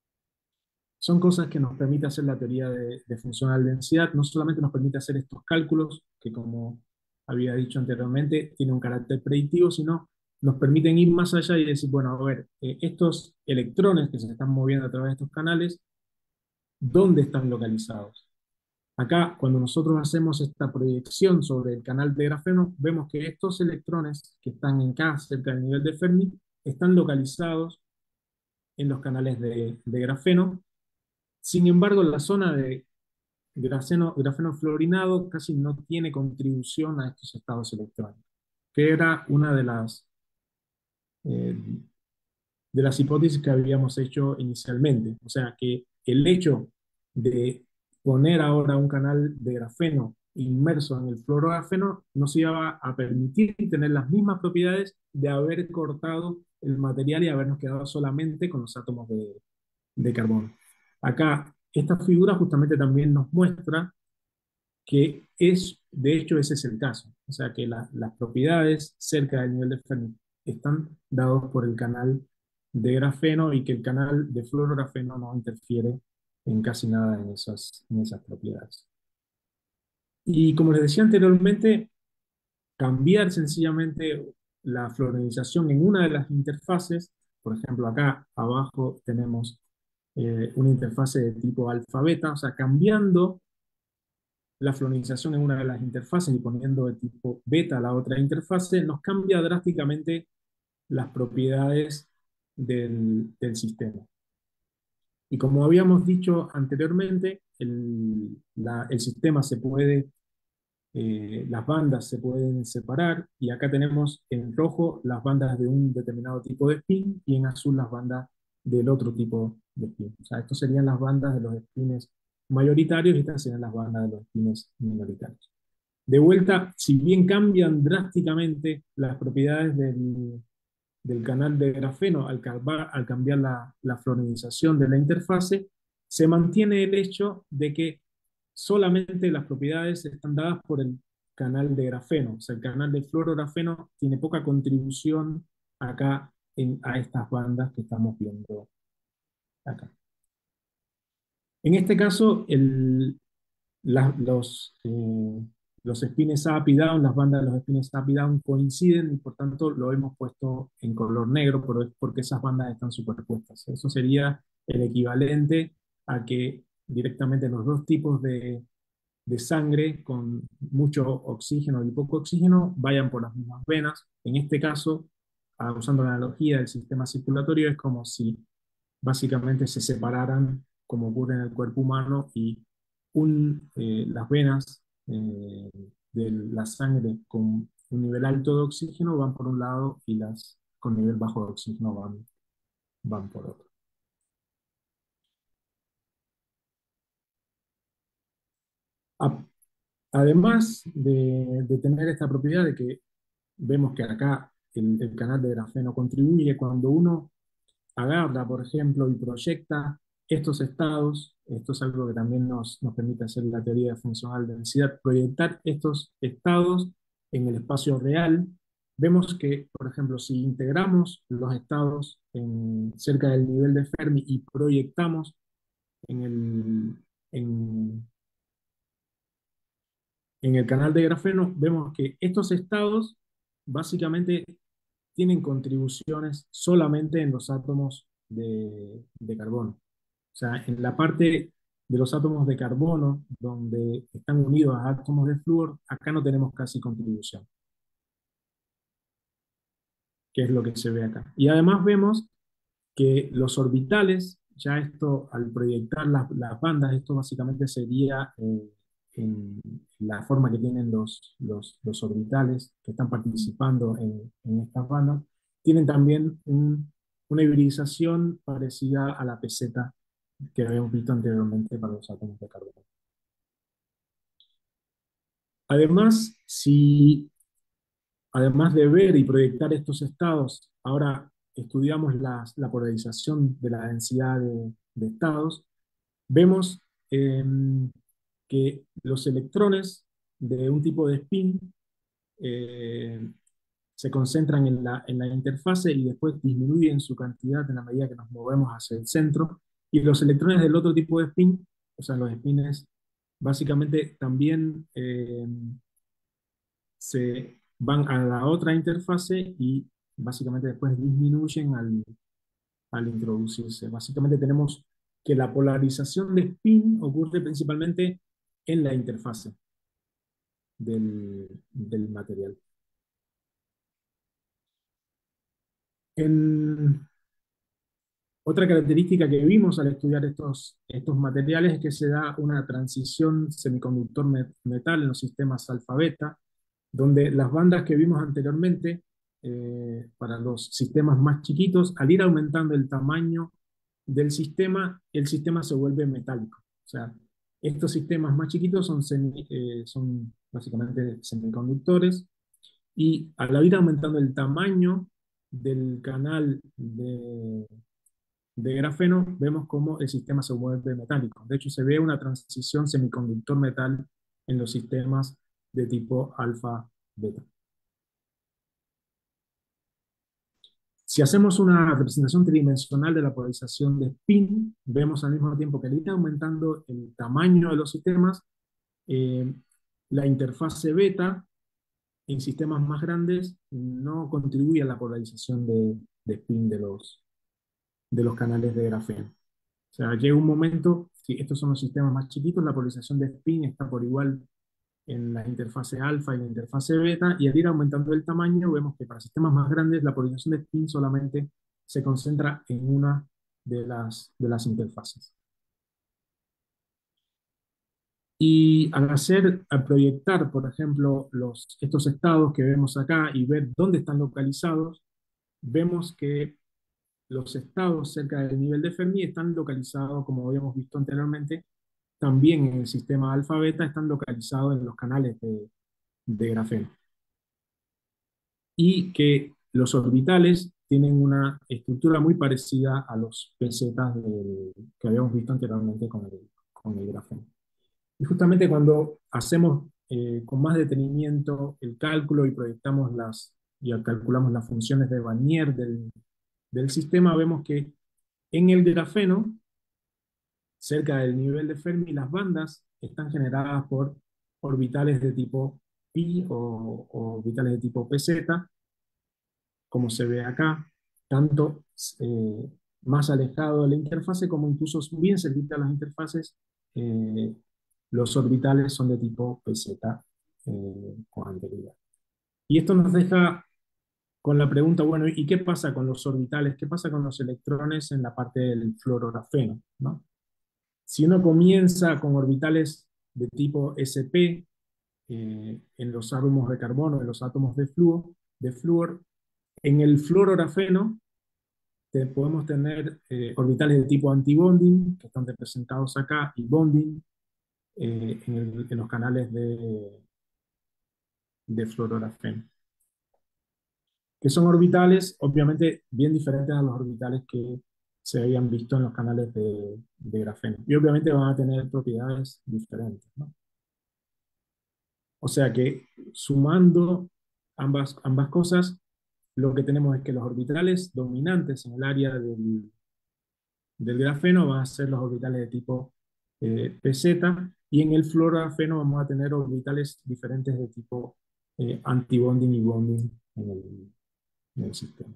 Son cosas que nos permite hacer la teoría de, de funcional densidad. No solamente nos permite hacer estos cálculos, que como había dicho anteriormente, tiene un carácter predictivo, sino nos permiten ir más allá y decir, bueno, a ver, eh, estos electrones que se están moviendo a través de estos canales, ¿dónde están localizados? Acá, cuando nosotros hacemos esta proyección sobre el canal de grafeno, vemos que estos electrones que están en K, cerca del nivel de Fermi, están localizados en los canales de, de grafeno. Sin embargo, la zona de grafeno, grafeno fluorinado casi no tiene contribución a estos estados electrónicos, que era una de las, eh, de las hipótesis que habíamos hecho inicialmente. O sea, que el hecho de poner ahora un canal de grafeno inmerso en el fluorografeno nos iba a permitir tener las mismas propiedades de haber cortado el material y habernos quedado solamente con los átomos de, de carbono. Acá, esta figura justamente también nos muestra que es, de hecho, ese es el caso. O sea, que la- las propiedades cerca del nivel de Fermi están dados por el canal de grafeno y que el canal de fluorografeno no interfiere en casi nada en esas, en esas propiedades. Y como les decía anteriormente, cambiar sencillamente la fluorinización en una de las interfaces, por ejemplo, acá abajo tenemos eh, una interfase de tipo alfa-beta, o sea, cambiando la fluorización en una de las interfaces y poniendo de tipo beta la otra interfase, nos cambia drásticamente las propiedades del, del sistema. Y como habíamos dicho anteriormente, el, la- el sistema se puede, eh, las bandas se pueden separar, y acá tenemos en rojo las bandas de un determinado tipo de spin y en azul las bandas del otro tipo de spin. O sea, estos serían las bandas de los spines mayoritarios y estas serían las bandas de los spines minoritarios. De vuelta, si bien cambian drásticamente las propiedades del, del canal de grafeno al, calvar- al cambiar la, la fluorización de la interfase, se mantiene el hecho de que solamente las propiedades están dadas por el canal de grafeno. O sea, el canal de fluorografeno tiene poca contribución acá en- a estas bandas que estamos viendo acá. En este caso, el, la- los, eh, los spines up y down, las bandas de los spines up y down coinciden y por tanto lo hemos puesto en color negro, pero es porque esas bandas están superpuestas. Eso sería el equivalente a que directamente los dos tipos de, de sangre con mucho oxígeno y poco oxígeno vayan por las mismas venas. En este caso, ah, usando la analogía del sistema circulatorio, es como si básicamente se separaran, como ocurre en el cuerpo humano, y un, eh, las venas eh, de la sangre con un nivel alto de oxígeno van por un lado y las con nivel bajo de oxígeno van, van por otro. A- Además de, de tener esta propiedad de que vemos que acá el, el canal de grafeno contribuye cuando uno agarra, por ejemplo, y proyecta estos estados, esto es algo que también nos, nos permite hacer la teoría de funcional densidad, proyectar estos estados en el espacio real, vemos que, por ejemplo, si integramos los estados en, cerca del nivel de Fermi y proyectamos en el, en, en el canal de grafeno, vemos que estos estados básicamente tienen contribuciones solamente en los átomos de, de carbono. O sea, en la parte de los átomos de carbono, donde están unidos a átomos de flúor, acá no tenemos casi contribución, que es lo que se ve acá. Y además vemos que los orbitales, ya esto al proyectar las, las bandas, esto básicamente sería eh, en la forma que tienen los, los, los orbitales que están participando en, en estas bandas, tienen también un, una hibridización parecida a la peseta que habíamos visto anteriormente para los átomos de carbono. Además, si además de ver y proyectar estos estados, ahora estudiamos las- la polarización de la densidad de, de estados, vemos eh, que los electrones de un tipo de spin eh, se concentran en la, en la interfase y después disminuyen su cantidad en la medida que nos movemos hacia el centro, y los electrones del otro tipo de spin, o sea, los spins, básicamente también eh, se van a la otra interfase y básicamente después disminuyen al, al introducirse. Básicamente tenemos que la polarización de spin ocurre principalmente en la interfase del, del material. En, Otra característica que vimos al estudiar estos, estos materiales es que se da una transición semiconductor-metal en los sistemas alfa-beta, donde las bandas que vimos anteriormente, eh, para los sistemas más chiquitos, al ir aumentando el tamaño del sistema, el sistema se vuelve metálico. O sea, estos sistemas más chiquitos son, semi- eh, son básicamente semiconductores, y al ir aumentando el tamaño del canal de, de grafeno, vemos cómo el sistema se vuelve metálico. De hecho, se ve una transición semiconductor-metal en los sistemas de tipo alfa-beta. Si hacemos una representación tridimensional de la polarización de spin, vemos al mismo tiempo que al ir aumentando el tamaño de los sistemas, eh, la interfase beta en sistemas más grandes no contribuye a la polarización de, de spin de los, de los canales de grafeno. O sea, llega un momento, si estos son los sistemas más chiquitos, la polarización de spin está por igual en la interfase alfa y la interfase beta, y al ir aumentando el tamaño, vemos que para sistemas más grandes la polarización de spin solamente se concentra en una de las, de las interfaces. Y al hacer, al proyectar, por ejemplo, los, estos estados que vemos acá y ver dónde están localizados, vemos que los estados cerca del nivel de Fermi están localizados, como habíamos visto anteriormente, también en el sistema alfa-beta están localizados en los canales de, de grafeno. Y que los orbitales tienen una estructura muy parecida a los pesetas de, que habíamos visto anteriormente con el, con el grafeno. Y justamente cuando hacemos eh, con más detenimiento el cálculo y proyectamos las, y calculamos las funciones de Wannier del, del sistema, vemos que en el grafeno, cerca del nivel de Fermi, las bandas están generadas por orbitales de tipo pi o, o orbitales de tipo P Z, como se ve acá, tanto eh, más alejado de la interfase como incluso bien cerquita de las interfaces, eh, los orbitales son de tipo P Z eh, con anterioridad. Y esto nos deja con la pregunta, bueno, ¿y qué pasa con los orbitales? ¿Qué pasa con los electrones en la parte del fluorografeno, ¿no? Si uno comienza con orbitales de tipo S P eh, en los átomos de carbono, en los átomos de flúor, de flúor, en el fluorografeno te, podemos tener eh, orbitales de tipo antibonding, que están representados acá, y bonding eh, en, el, en, los canales de, de fluorografeno, que son orbitales, obviamente, bien diferentes a los orbitales que se habían visto en los canales de, de grafeno. Y obviamente van a tener propiedades diferentes, ¿no? O sea que sumando ambas, ambas cosas, lo que tenemos es que los orbitales dominantes en el área del, del grafeno van a ser los orbitales de tipo eh, P Z, y en el fluorografeno vamos a tener orbitales diferentes de tipo eh, antibonding y bonding en el, en el sistema.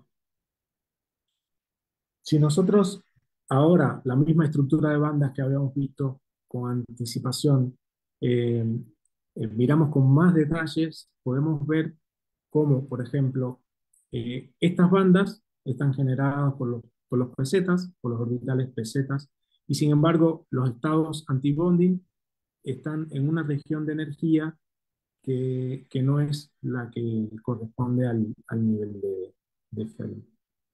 Si nosotros ahora la misma estructura de bandas que habíamos visto con anticipación, eh, eh, miramos con más detalles, podemos ver cómo, por ejemplo, eh, estas bandas están generadas por los, por los pesetas, por los orbitales pesetas, y sin embargo los estados antibonding están en una región de energía que, que no es la que corresponde al, al nivel de, de Fermi.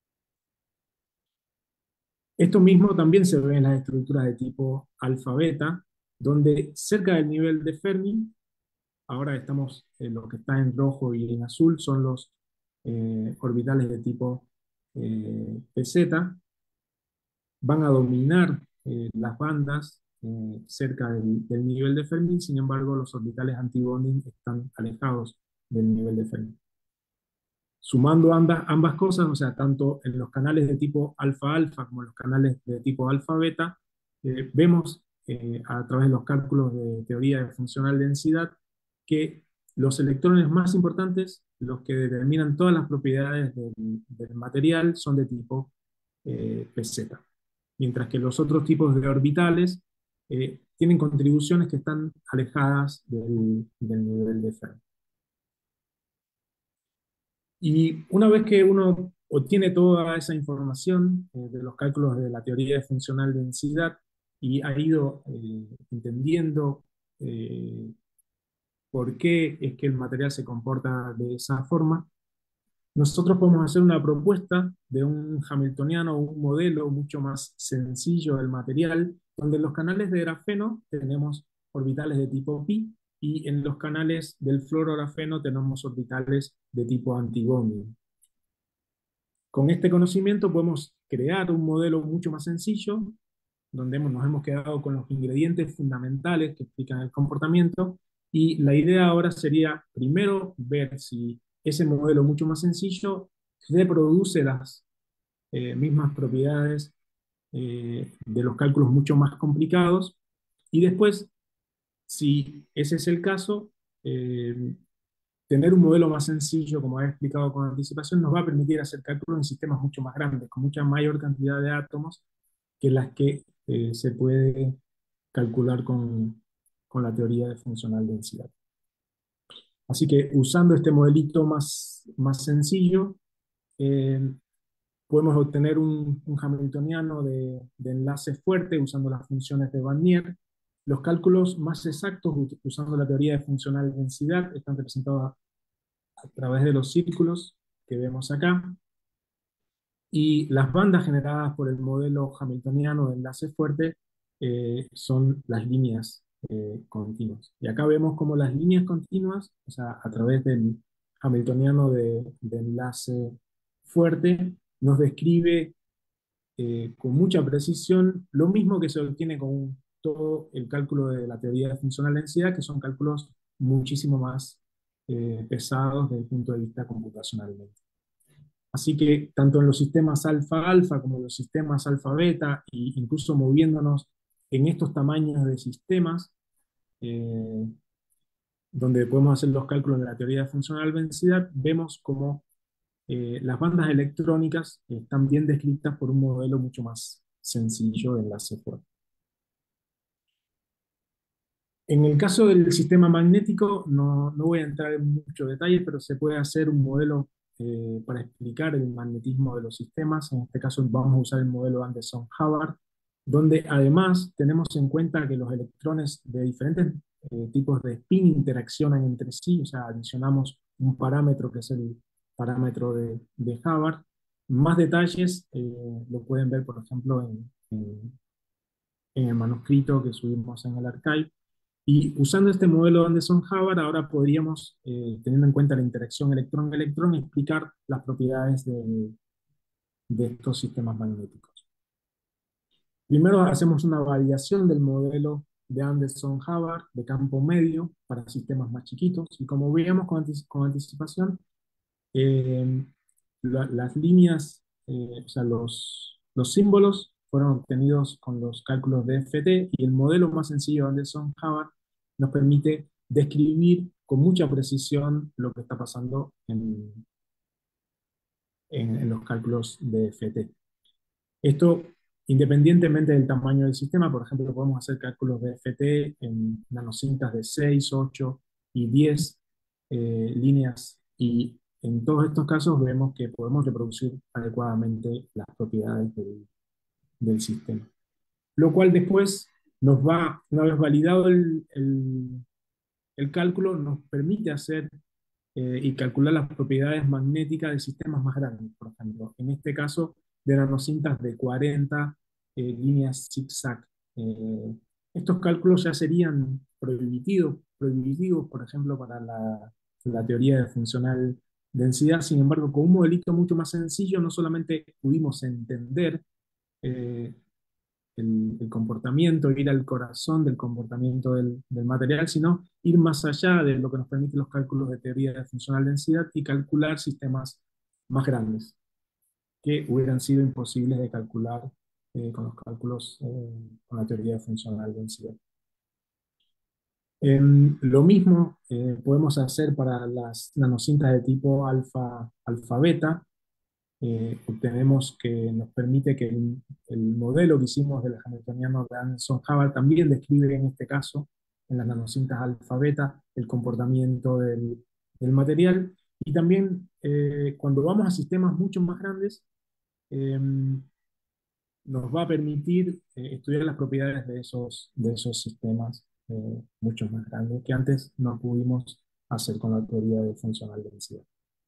Esto mismo también se ve en las estructuras de tipo alfa-beta, donde cerca del nivel de Fermi, ahora estamos, en lo que está en rojo y en azul son los eh, orbitales de tipo eh, P Z, van a dominar eh, las bandas eh, cerca del, del nivel de Fermi, sin embargo los orbitales antibonding están alejados del nivel de Fermi. Sumando ambas, ambas cosas, o sea, tanto en los canales de tipo alfa-alfa como en los canales de tipo alfa-beta, eh, vemos eh, a través de los cálculos de teoría de funcional densidad que los electrones más importantes, los que determinan todas las propiedades del, del material, son de tipo eh, P Z, mientras que los otros tipos de orbitales eh, tienen contribuciones que están alejadas del, del nivel de Fermi. Y una vez que uno obtiene toda esa información eh, de los cálculos de la teoría de funcional densidad y ha ido eh, entendiendo eh, por qué es que el material se comporta de esa forma, nosotros podemos hacer una propuesta de un hamiltoniano, un modelo mucho más sencillo del material, donde en los canales de grafeno tenemos orbitales de tipo pi, y en los canales del fluorografeno tenemos orbitales de tipo antibonding. Con este conocimiento podemos crear un modelo mucho más sencillo, donde hemos, nos hemos quedado con los ingredientes fundamentales que explican el comportamiento, y la idea ahora sería primero ver si ese modelo mucho más sencillo reproduce las eh, mismas propiedades eh, de los cálculos mucho más complicados, y después, si ese es el caso, eh, tener un modelo más sencillo, como he explicado con anticipación, nos va a permitir hacer cálculos en sistemas mucho más grandes, con mucha mayor cantidad de átomos que las que eh, se puede calcular con, con la teoría de funcional densidad. Así que usando este modelito más, más sencillo, eh, podemos obtener un, un hamiltoniano de, de enlace fuerte usando las funciones de Wannier. Los cálculos más exactos usando la teoría de funcional densidad están representados a través de los círculos que vemos acá, y las bandas generadas por el modelo hamiltoniano de enlace fuerte eh, son las líneas eh, continuas. Y acá vemos como las líneas continuas, o sea, a través del hamiltoniano de, de enlace fuerte, nos describe eh, con mucha precisión lo mismo que se obtiene con todo el cálculo de la teoría de funcional densidad, que son cálculos muchísimo más eh, pesados desde el punto de vista computacionalmente. Así que tanto en los sistemas alfa-alfa como en los sistemas alfa-beta, e incluso moviéndonos en estos tamaños de sistemas, eh, donde podemos hacer los cálculos de la teoría de funcional densidad, vemos como eh, las bandas electrónicas están bien descritas por un modelo mucho más sencillo de enlace fuerte. En el caso del sistema magnético, no, no voy a entrar en mucho detalle, pero se puede hacer un modelo eh, para explicar el magnetismo de los sistemas. En este caso vamos a usar el modelo Anderson-Hubbard, donde además tenemos en cuenta que los electrones de diferentes eh, tipos de spin interaccionan entre sí, o sea, adicionamos un parámetro que es el parámetro de, de Hubbard. Más detalles eh, lo pueden ver, por ejemplo, en, en, en el manuscrito que subimos en el archive. Y usando este modelo de Anderson-Hubbard, ahora podríamos, eh, teniendo en cuenta la interacción electrón-electrón, explicar las propiedades de, de estos sistemas magnéticos. Primero hacemos una validación del modelo de Anderson-Hubbard de campo medio para sistemas más chiquitos, y como veíamos con, antici con anticipación, eh, la, las líneas, eh, o sea, los, los símbolos fueron obtenidos con los cálculos de F T, y el modelo más sencillo de Anderson-Hubbard nos permite describir con mucha precisión lo que está pasando en, en, en los cálculos de F T. Esto, independientemente del tamaño del sistema, por ejemplo, podemos hacer cálculos de F T en nanocintas de seis, ocho y diez eh, líneas, y en todos estos casos vemos que podemos reproducir adecuadamente las propiedades del, del sistema. Lo cual después nos va, una vez validado el, el, el cálculo, nos permite hacer eh, y calcular las propiedades magnéticas de sistemas más grandes, por ejemplo. En este caso, de nanocintas de cuarenta eh, líneas zigzag. Eh, estos cálculos ya serían prohibitivos, prohibitivos, por ejemplo, para la, la teoría de funcional densidad. Sin embargo, con un modelito mucho más sencillo, no solamente pudimos entender eh, el, el comportamiento, ir al corazón del comportamiento del, del material, sino ir más allá de lo que nos permiten los cálculos de teoría de funcional densidad y calcular sistemas más grandes, que hubieran sido imposibles de calcular eh, con los cálculos eh, con la teoría de funcional densidad. Eh, lo mismo eh, podemos hacer para las nanocintas de tipo alfa, alfa beta. Eh, obtenemos que nos permite que el, el modelo que hicimos del hamiltoniano de Anderson-Hubbard también describe en este caso, en las nanocintas alfa-beta, el comportamiento del, del material. Y también eh, cuando vamos a sistemas mucho más grandes, eh, nos va a permitir eh, estudiar las propiedades de esos, de esos sistemas eh, mucho más grandes que antes no pudimos hacer con la teoría de funcional densidad.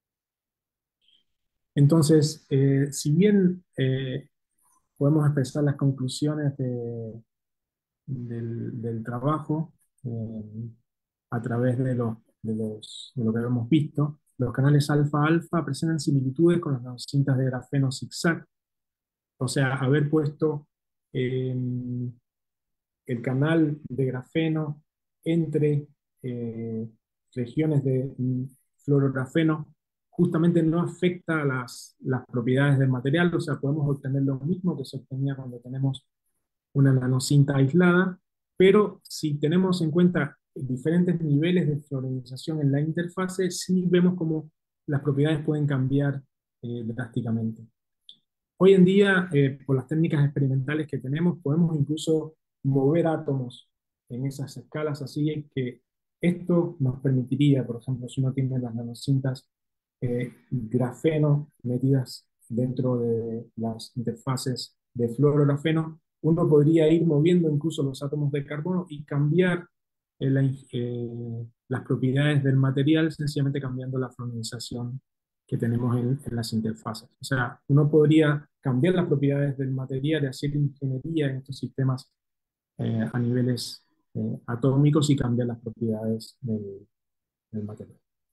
Entonces, eh, si bien eh, podemos expresar las conclusiones de- del, del trabajo eh, a través de, los, de, los, de lo que hemos visto, los canales alfa-alfa presentan similitudes con las nanocintas de grafeno zigzag, o sea, haber puesto eh, el canal de grafeno entre eh, regiones de mm, fluorografeno justamente no afecta las, las propiedades del material, o sea, podemos obtener lo mismo que se obtenía cuando tenemos una nanocinta aislada, pero si tenemos en cuenta diferentes niveles de fluorinización en la interfase, sí vemos cómo las propiedades pueden cambiar eh, drásticamente. Hoy en día, eh, por las técnicas experimentales que tenemos, podemos incluso mover átomos en esas escalas, así que esto nos permitiría, por ejemplo, si uno tiene las nanocintas eh, grafeno metidas dentro de las interfaces de fluorografeno, uno podría ir moviendo incluso los átomos de carbono y cambiar eh, la, eh, las propiedades del material, sencillamente cambiando la fluorización que tenemos en, en las interfaces. O sea, uno podría cambiar las propiedades del material y hacer ingeniería en estos sistemas eh, a niveles eh, atómicos y cambiar las propiedades del, del material.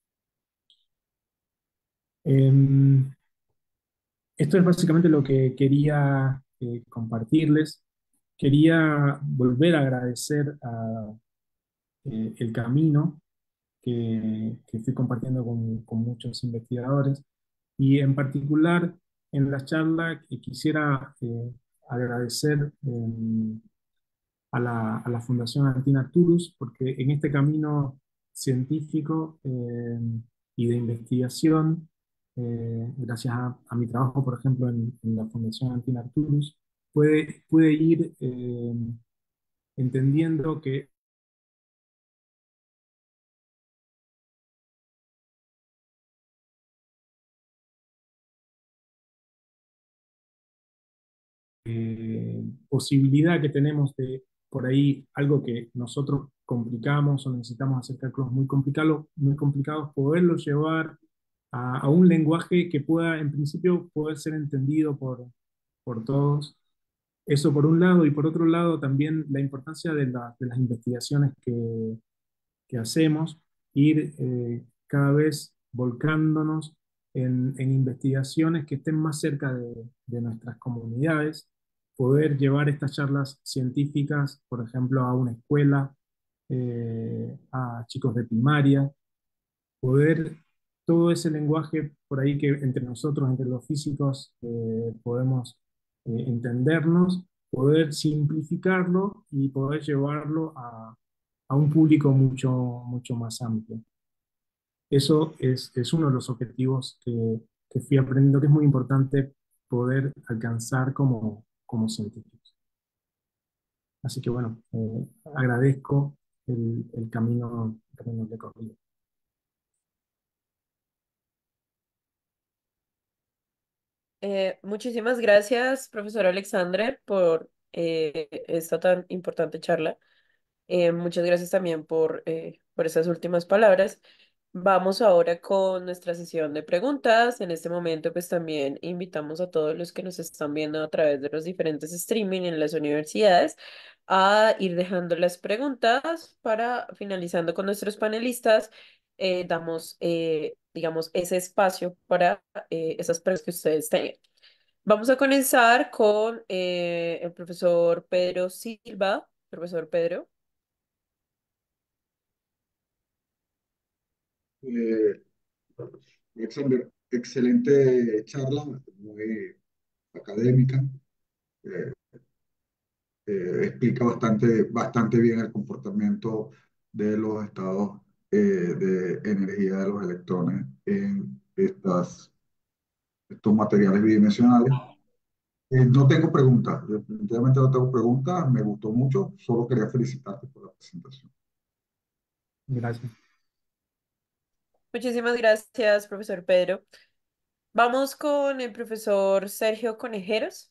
Eh, Esto es básicamente lo que quería eh, compartirles. Quería volver a agradecer a, eh, el camino que, que fui compartiendo con, con muchos investigadores. Y en particular, en la charla eh, quisiera eh, agradecer eh, a la, a la Fundación Artina Arturus, porque en este camino científico eh, y de investigación, eh, gracias a, a mi trabajo, por ejemplo, en, en la Fundación Artina Arturus, pude, pude ir eh, entendiendo que eh, posibilidad que tenemos de, por ahí, algo que nosotros complicamos o necesitamos hacer cálculos muy complicados, muy complicados, poderlo llevar a, a un lenguaje que pueda, en principio, poder ser entendido por, por todos. Eso por un lado, y por otro lado también la importancia de, la- de las investigaciones que, que hacemos, ir eh, cada vez volcándonos en, en investigaciones que estén más cerca de, de nuestras comunidades, poder llevar estas charlas científicas, por ejemplo, a una escuela, eh, a chicos de primaria, poder todo ese lenguaje por ahí que entre nosotros, entre los físicos, eh, podemos eh, entendernos, poder simplificarlo y poder llevarlo a, a un público mucho, mucho más amplio. Eso es, es uno de los objetivos que, que fui aprendiendo que es muy importante poder alcanzar como, como científicos. Así que bueno, eh, agradezco el, el camino, el camino recorrido. Eh, muchísimas gracias, profesor Alexandre, por eh, esta tan importante charla. Eh, muchas gracias también por, eh, por esas últimas palabras. Vamos ahora con nuestra sesión de preguntas. En este momento, pues también invitamos a todos los que nos están viendo a través de los diferentes streaming en las universidades a ir dejando las preguntas para, finalizando con nuestros panelistas, eh, damos, eh, digamos, ese espacio para eh, esas preguntas que ustedes tengan. Vamos a comenzar con eh, el profesor Pedro Silva. Profesor Pedro. Eh, Alexander, excelente charla, muy académica. eh, eh, Explica bastante, bastante bien el comportamiento de los estados eh, de energía de los electrones en estas, estos materiales bidimensionales. Eh, no tengo preguntas, definitivamente no tengo preguntas, me gustó mucho, solo quería felicitarte por la presentación. Gracias. Muchísimas gracias, profesor Pedro. Vamos con el profesor Sergio Conejeros.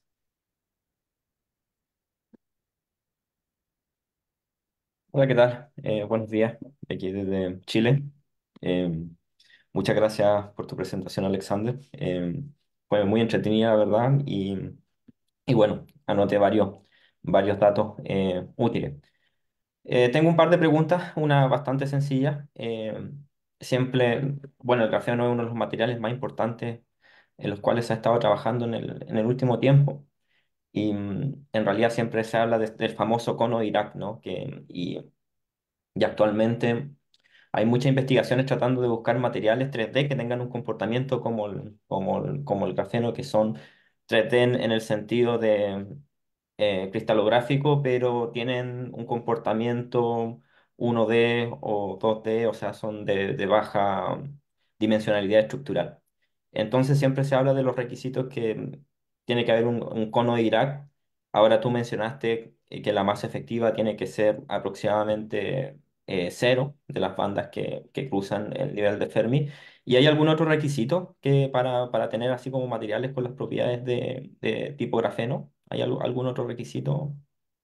Hola, ¿qué tal? Eh, buenos días, aquí desde Chile. Eh, Muchas gracias por tu presentación, Alexander. Eh, fue muy entretenida, la verdad, y, y bueno, anoté varios, varios datos eh, útiles. Eh, tengo un par de preguntas, una bastante sencilla. Eh, siempre, bueno, el grafeno es uno de los materiales más importantes en los cuales se ha estado trabajando en el, en el último tiempo. Y mm, en realidad siempre se habla de- del famoso cono de Dirac, ¿no? Que, y, y actualmente hay muchas investigaciones tratando de buscar materiales tres D que tengan un comportamiento como el, como el, como el grafeno, que son tres D en, en el sentido de eh, cristalográfico, pero tienen un comportamiento uno D o dos D, o sea, son de, de baja dimensionalidad estructural. Entonces siempre se habla de los requisitos que tiene que haber un, un cono de Dirac. Ahora tú mencionaste eh, que la masa efectiva tiene que ser aproximadamente eh, cero de las bandas que, que cruzan el nivel de Fermi. ¿Y hay algún otro requisito que para, para tener así como materiales con las propiedades de, de tipo grafeno? ¿Hay algo- algún otro requisito?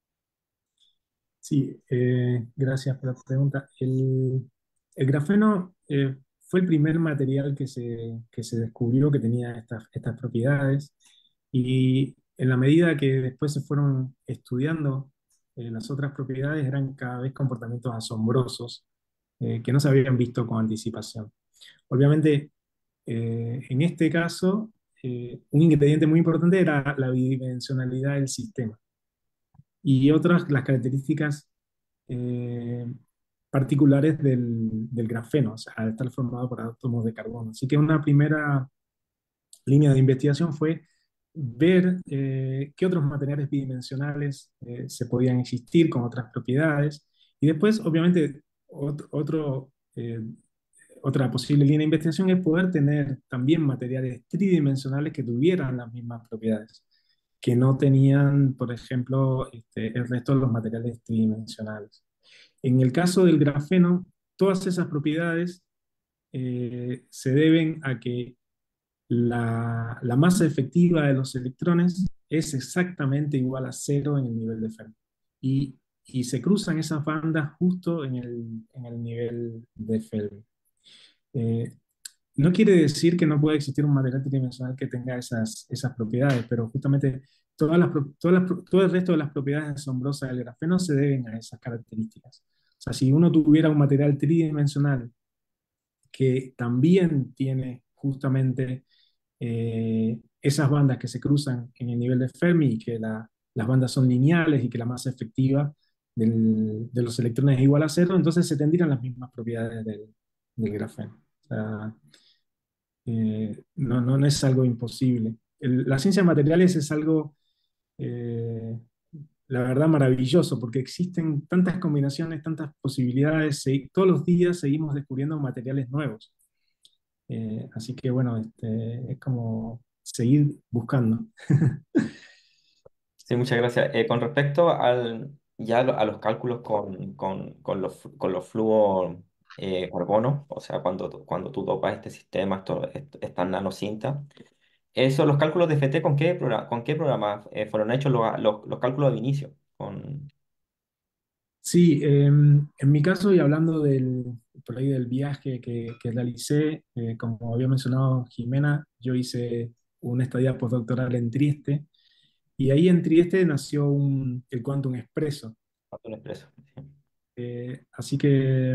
Sí, eh, gracias por la pregunta. El, el grafeno eh, fue el primer material que se, que se descubrió que tenía estas, estas propiedades, y en la medida que después se fueron estudiando eh, las otras propiedades, eran cada vez comportamientos asombrosos eh, que no se habían visto con anticipación. Obviamente, eh, en este caso, eh, un ingrediente muy importante era la bidimensionalidad del sistema y otras, las características eh, particulares del, del grafeno, o sea, al estar formado por átomos de carbono. Así que una primera, línea de investigación fue ver eh, qué otros materiales bidimensionales eh, se podían existir con otras propiedades. Y después, obviamente, otro, otro, eh, otra posible línea de investigación es poder tener también materiales tridimensionales que tuvieran las mismas propiedades, que no tenían, por ejemplo, este, el resto de los materiales tridimensionales. En el caso del grafeno, todas esas propiedades eh, se deben a que la, la masa efectiva de los electrones es exactamente igual a cero en el nivel de Fermi. Y, y se cruzan esas bandas justo en el, en el nivel de Fermi. Eh, no quiere decir que no pueda existir un material tridimensional que tenga esas, esas propiedades, pero justamente todas las, todas las, todo el resto de las propiedades asombrosas del grafeno se deben a esas características. O sea, si uno tuviera un material tridimensional que también tiene justamente eh, esas bandas que se cruzan en el nivel de Fermi y que la, las bandas son lineales y que la masa efectiva del, de los electrones es igual a cero, entonces se tendrían las mismas propiedades del, del grafeno. O sea, eh, no, no, no es algo imposible. El, la ciencia de materiales es algo, eh, la verdad, maravilloso, porque existen tantas combinaciones, tantas posibilidades, se, todos los días seguimos descubriendo materiales nuevos. Eh, así que bueno, este, es como seguir buscando. Sí, muchas gracias. Eh, con respecto al, ya a lo- a los cálculos con, con, con los, flu- con los flúor eh, carbono, o sea, cuando, tú- cuando tú topas este sistema, esto, esto- estas nanocintas, eso, los cálculos de F T, ¿con qué, programa, con qué programa eh, fueron hechos los, los, los cálculos de inicio? Con, Sí, eh, en mi caso, y hablando del, por ahí del viaje que, que realicé, eh, como había mencionado Jimena, yo hice una estadía postdoctoral en Trieste, y ahí en Trieste nació un, el Quantum Expreso. un expreso. Sí. Eh, así que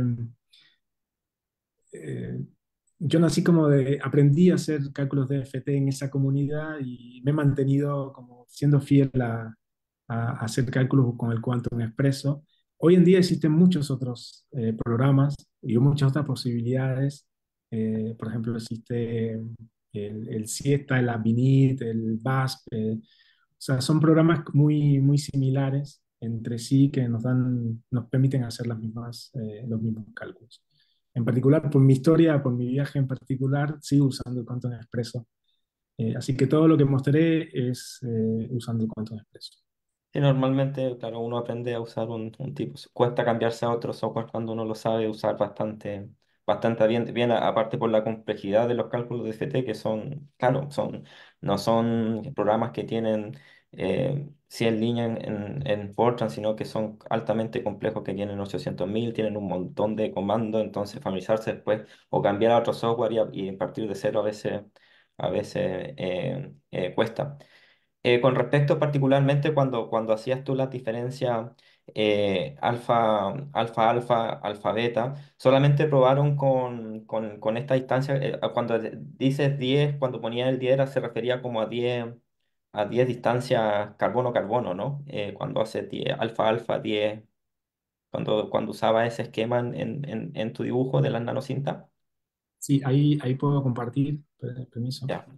eh, yo nací como de, aprendí a hacer cálculos de F T en esa comunidad y me he mantenido como siendo fiel a, a hacer cálculos con el Quantum Expreso. Hoy en día existen muchos otros eh, programas y muchas otras posibilidades. Eh, por ejemplo, existe el, el Siesta, el Abinit, el V A S P. Eh, o sea, son programas muy, muy similares entre sí que nos dan, nos permiten hacer las mismas, eh, los mismos cálculos. En particular, por mi historia, por mi viaje en particular, sigo usando el Quantum Expreso. Eh, así que todo lo que mostraré es eh, usando el Quantum Expreso. Sí, normalmente, claro, uno aprende a usar un, un tipo. Cuesta cambiarse a otro software cuando uno lo sabe usar bastante, bastante bien, bien, a- aparte por la complejidad de los cálculos de F T, que son, claro, son, no son programas que tienen eh, cien líneas en, en, en Fortran, sino que son altamente complejos, que tienen ochocientos mil, tienen un montón de comandos, entonces familiarizarse después o cambiar a otro software y, a- y partir de cero a veces, a veces eh, eh, cuesta. Eh, con respecto particularmente cuando, cuando hacías tú la diferencia eh, alfa, alfa, alfa, alfa, beta, solamente probaron con, con, con esta distancia, eh, cuando de- dices diez, cuando ponía el diez era- se refería como a diez a diez distancias carbono-carbono, ¿no? Eh, cuando hace diez alfa, alfa, diez cuando, cuando usaba ese esquema en, en, en en tu dibujo de las nanocintas. Sí, ahí, ahí puedo compartir, per- permiso. Ya.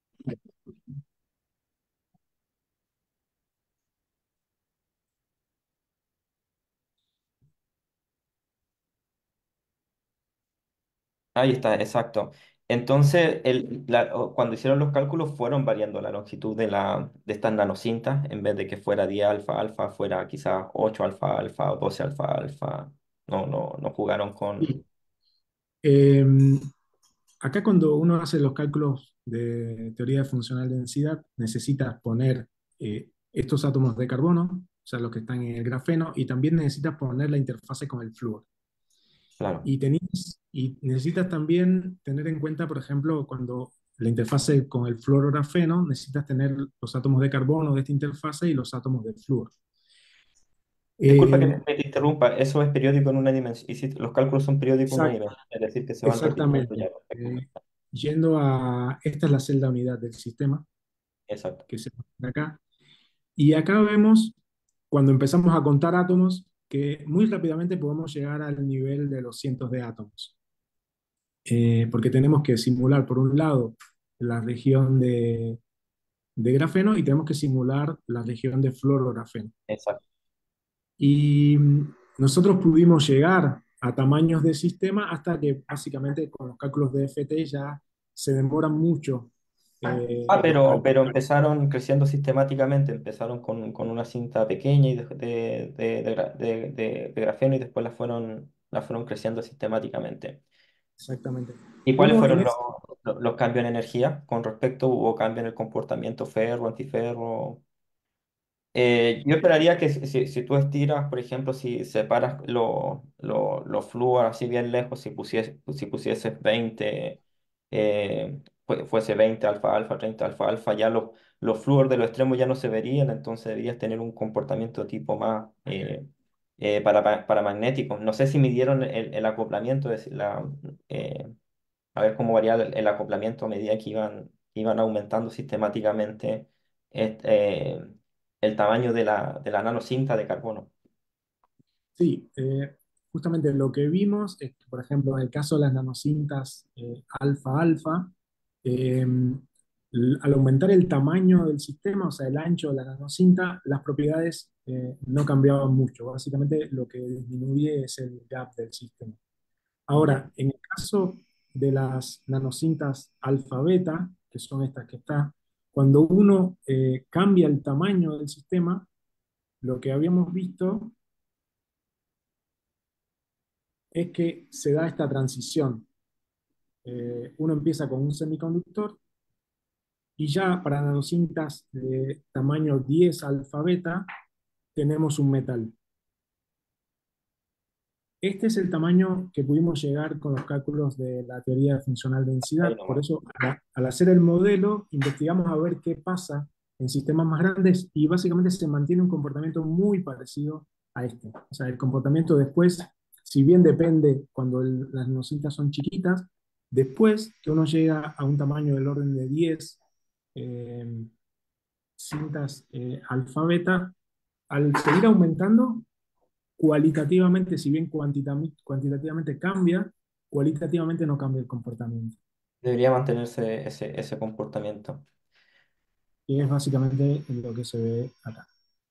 Ahí está, exacto. Entonces, el, la- o- cuando hicieron los cálculos fueron variando la longitud de, la, de estas nanocintas, en vez de que fuera diez alfa alfa, fuera quizás ocho alfa alfa o doce alfa alfa. No, no, no jugaron Sí. con... Eh, Acá cuando uno hace los cálculos de teoría funcional de densidad, necesitas poner eh, estos átomos de carbono, o sea, los que están en el grafeno, y también necesitas poner la interfase con el flúor. Claro. Y, tenías, y necesitas también tener en cuenta, por ejemplo, cuando la interfase con el fluorografeno, necesitas tener los átomos de carbono de esta interfase y los átomos de flúor. Disculpa que Eh, te, que te interrumpa, eso es periódico en una dimensión, y si los cálculos son periódicos en una exact- dimensión, es decir, que se van repitiendo exactamente. ya. Perfecto. Eh, Yendo a, esta es la celda unidad del sistema, Exacto. que se muestra acá. Y acá vemos, cuando empezamos a contar átomos, que muy rápidamente podemos llegar al nivel de los cientos de átomos. Eh, porque tenemos que simular, por un lado, la región de, de grafeno y tenemos que simular la región de fluorografeno. Exacto. Y mm, nosotros pudimos llegar a tamaños de sistema hasta que básicamente con los cálculos de F T ya se demoran mucho eh, Ah, los pero, pero cálculos. empezaron creciendo sistemáticamente, empezaron con, con una cinta pequeña y de, de, de, de gra- de- de- de grafeno y después la fueron, la fueron creciendo sistemáticamente. Exactamente. ¿Y cuáles Uno en fueron los, ese, los, los cambios en energía con respecto? ¿Hubo cambio en el comportamiento ferro, antiferro? Eh, yo esperaría que si, si- si tú estiras, por ejemplo, si separas los lo, los flúor así bien lejos, si pusies, si pusieses veinte eh, fue- fuese veinte alfa alfa, treinta alfa alfa, ya los, los flúor de los extremos ya no se verían, entonces deberías tener un comportamiento tipo más eh, eh, para, paramagnético. No sé si midieron el, el acoplamiento, es decir, la, eh, a ver cómo varía el, el acoplamiento a medida que iban, iban aumentando sistemáticamente este, eh, el tamaño de la, de la nanocinta de carbono. sí, eh, justamente lo que vimos es que, por ejemplo, en el caso de las nanocintas eh, alfa-alfa, eh, l- al aumentar el tamaño del sistema, o sea, el ancho de la nanocinta, las propiedades eh, no cambiaban mucho. Básicamente lo que disminuye es el gap del sistema. Ya. Ahora, en el caso de las nanocintas alfa-beta, que son estas que está, cuando uno eh, cambia el tamaño del sistema, lo que habíamos visto es que se da esta transición. Eh, uno empieza con un semiconductor y ya para nanocintas de tamaño diez alfa-beta tenemos un metal. Este es el tamaño que pudimos llegar con los cálculos de la teoría de funcional Ahí densidad. Por nomás. eso, a- al hacer el modelo, investigamos a ver qué pasa en sistemas más grandes y básicamente se mantiene un comportamiento muy parecido a este. O sea, el comportamiento después, si bien depende cuando el- las nanocintas son chiquitas, después que uno llega a un tamaño del orden de diez eh, cintas eh, alfa beta, al seguir aumentando, cualitativamente, si bien cuantita- cuantitativamente cambia, cualitativamente no cambia el comportamiento. Debería mantenerse ese, ese comportamiento. Y es básicamente lo que se ve acá.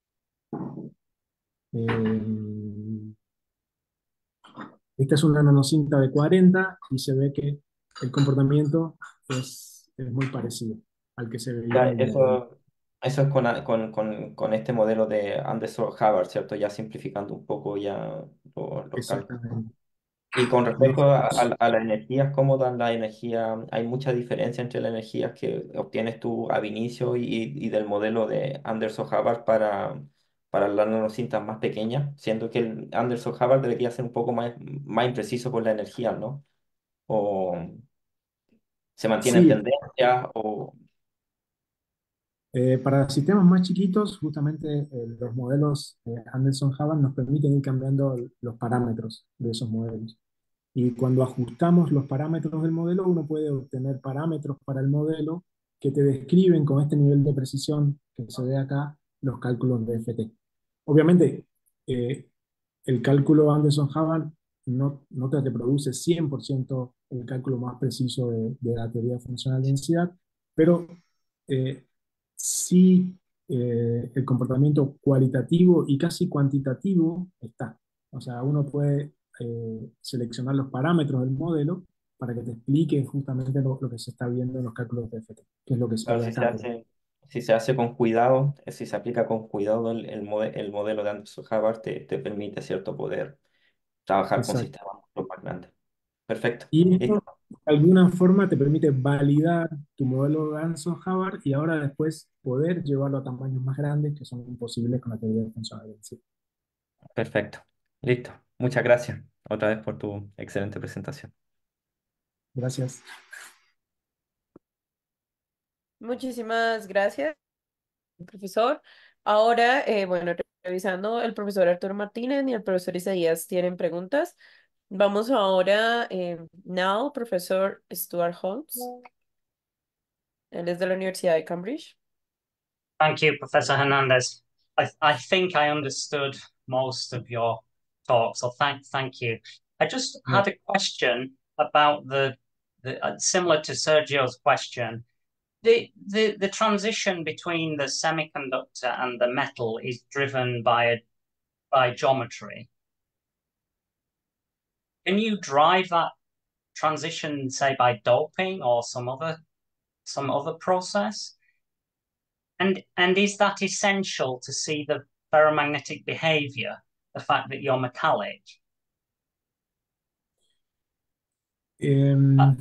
Eh, esta es una nanocinta de cuarenta y se ve que el comportamiento es, es muy parecido al que se veía Ya, en el modelo. eso, eso es con, a- con, con, con este modelo de Anderson-Hubbard, ¿cierto? Ya simplificando un poco ya lo- los cálculos. Exactamente. Y con respecto a, a- Los- a las energías, ¿cómo dan la energía? ¿Hay mucha diferencia entre las energías que obtienes tú ab inicio y, y del modelo de Anderson-Hubbard para, para las nanocintas más pequeñas? Siendo que el Anderson-Hubbard debería ser un poco más, más impreciso con la energía, ¿no? ¿O se mantiene en sí, tendencia? O... eh, para sistemas más chiquitos, justamente eh, los modelos eh, Anderson-Hubbard nos permiten ir cambiando los parámetros de esos modelos. Y cuando ajustamos los parámetros del modelo, uno puede obtener parámetros para el modelo que te describen con este nivel de precisión que se ve acá los cálculos de F T. Obviamente, eh, el cálculo Anderson-Hubbard no, no te reproduce cien por ciento el cálculo más preciso de, de la teoría funcional de densidad, pero eh, sí eh, el comportamiento cualitativo y casi cuantitativo está. O sea, uno puede eh, seleccionar los parámetros del modelo para que te explique justamente lo, lo que se está viendo en los cálculos de F T, que es lo que se Claro, ve si se acá. Pero hace, si se hace con cuidado, eh, si se aplica con cuidado el, el, mode- el modelo de Anderson-Hubbard, te, te permite, ¿cierto?, poder trabajar con exacto. sistemas mucho más grandes. Perfecto. Y Listo. esto de alguna forma te permite validar tu modelo de Anderson-Hubbard y ahora después poder llevarlo a tamaños más grandes que son imposibles con la teoría de funcionalidad. Sí. Perfecto. Listo. Muchas gracias otra vez por tu excelente presentación. Gracias. Muchísimas gracias, profesor. Ahora, eh, bueno, revisando, el profesor Arturo Martínez y el profesor Isaías tienen preguntas. Vamos ahora, eh, now, profesor Stuart Holmes. Él es de la Universidad de Cambridge. Thank you, Professor Hernandez. I, I think I understood most of your talk, so thank, thank you. I just No. had a question about the, the uh, similar to Sergio's question. the, the, the transition between the semiconductor and the metal is driven by a, by geometry. Can you drive that transition, say, by doping or some other some other process? And and is that essential to see the ferromagnetic behavior, the fact that you're metallic? Um,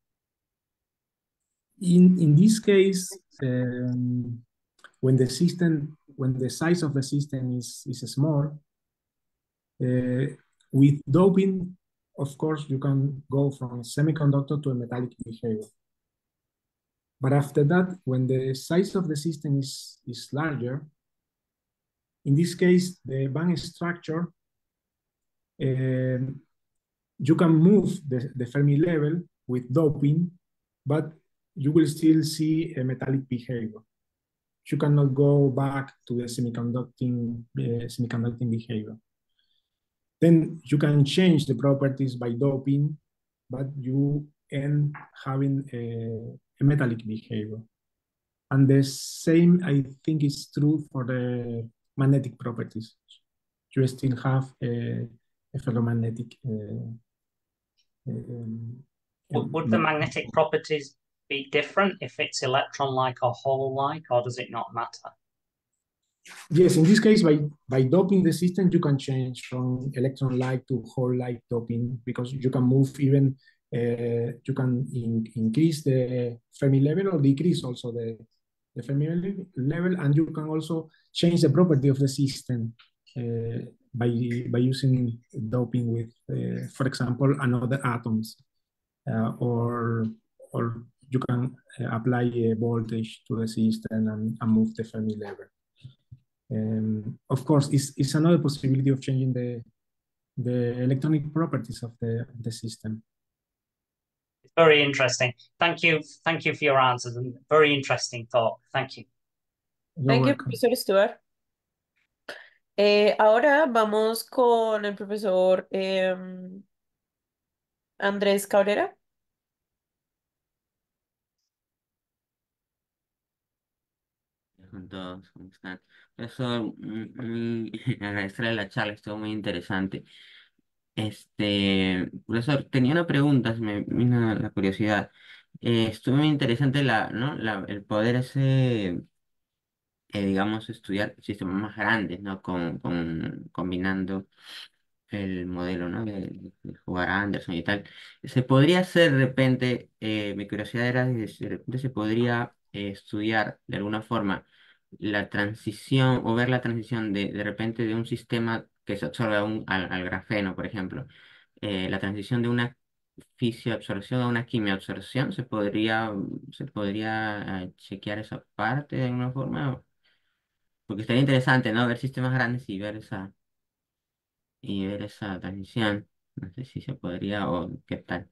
in in this case, um, when the system, when the size of the system is is small, uh, with doping, of course, you can go from a semiconductor to a metallic behavior. But after that, when the size of the system is, is larger, in this case, the band structure, um, you can move the, the Fermi level with doping, but you will still see a metallic behavior. You cannot go back to the semiconducting, uh, semiconducting behavior. Then you can change the properties by doping, but you end having a, a metallic behavior. And the same, I think, is true for the magnetic properties. You still have a, a ferromagnetic. Uh, um, Would, would the magnetic properties be different if it's electron-like or hole-like, or does it not matter? Yes, in this case, by, by doping the system, you can change from electron-like to hole-like doping, because you can move even, uh, you can in, increase the Fermi level or decrease also the, the Fermi level, and you can also change the property of the system uh, by, by using doping with, uh, for example, another atoms, uh, or, or you can uh, apply a voltage to the system and, and move the Fermi level. Um, of course, it's, it's another possibility of changing the, the electronic properties of the, of the system. Very interesting. Thank you. Thank you for your answers, and very interesting thought. Thank you. You're Thank you, welcome. profesor Stuart. Eh, ahora vamos con el profesor em, Andrés Cabrera. Con todos, ¿cómo están? Profesor, mm, muy- agradecerle la charla, estuvo muy interesante. Este, profesor, tenía una pregunta, se me vino la curiosidad. Eh, estuvo muy interesante la, ¿no? La, el poder ese, eh, digamos, estudiar sistemas más grandes, ¿no? Con, con, combinando el modelo, ¿no? De, de jugar a Anderson y tal. Se podría hacer de repente, eh, mi curiosidad era de si de repente se podría eh, estudiar de alguna forma la transición o ver la transición de, de repente de un sistema que se absorbe a un- al, al grafeno, por ejemplo, eh, la transición de una fisioabsorción a una quimioabsorción, ¿se podría, se podría eh, chequear esa parte de alguna forma? Porque estaría interesante, ¿no? Ver sistemas grandes y ver esa y ver esa transición. No sé si se podría o qué tal.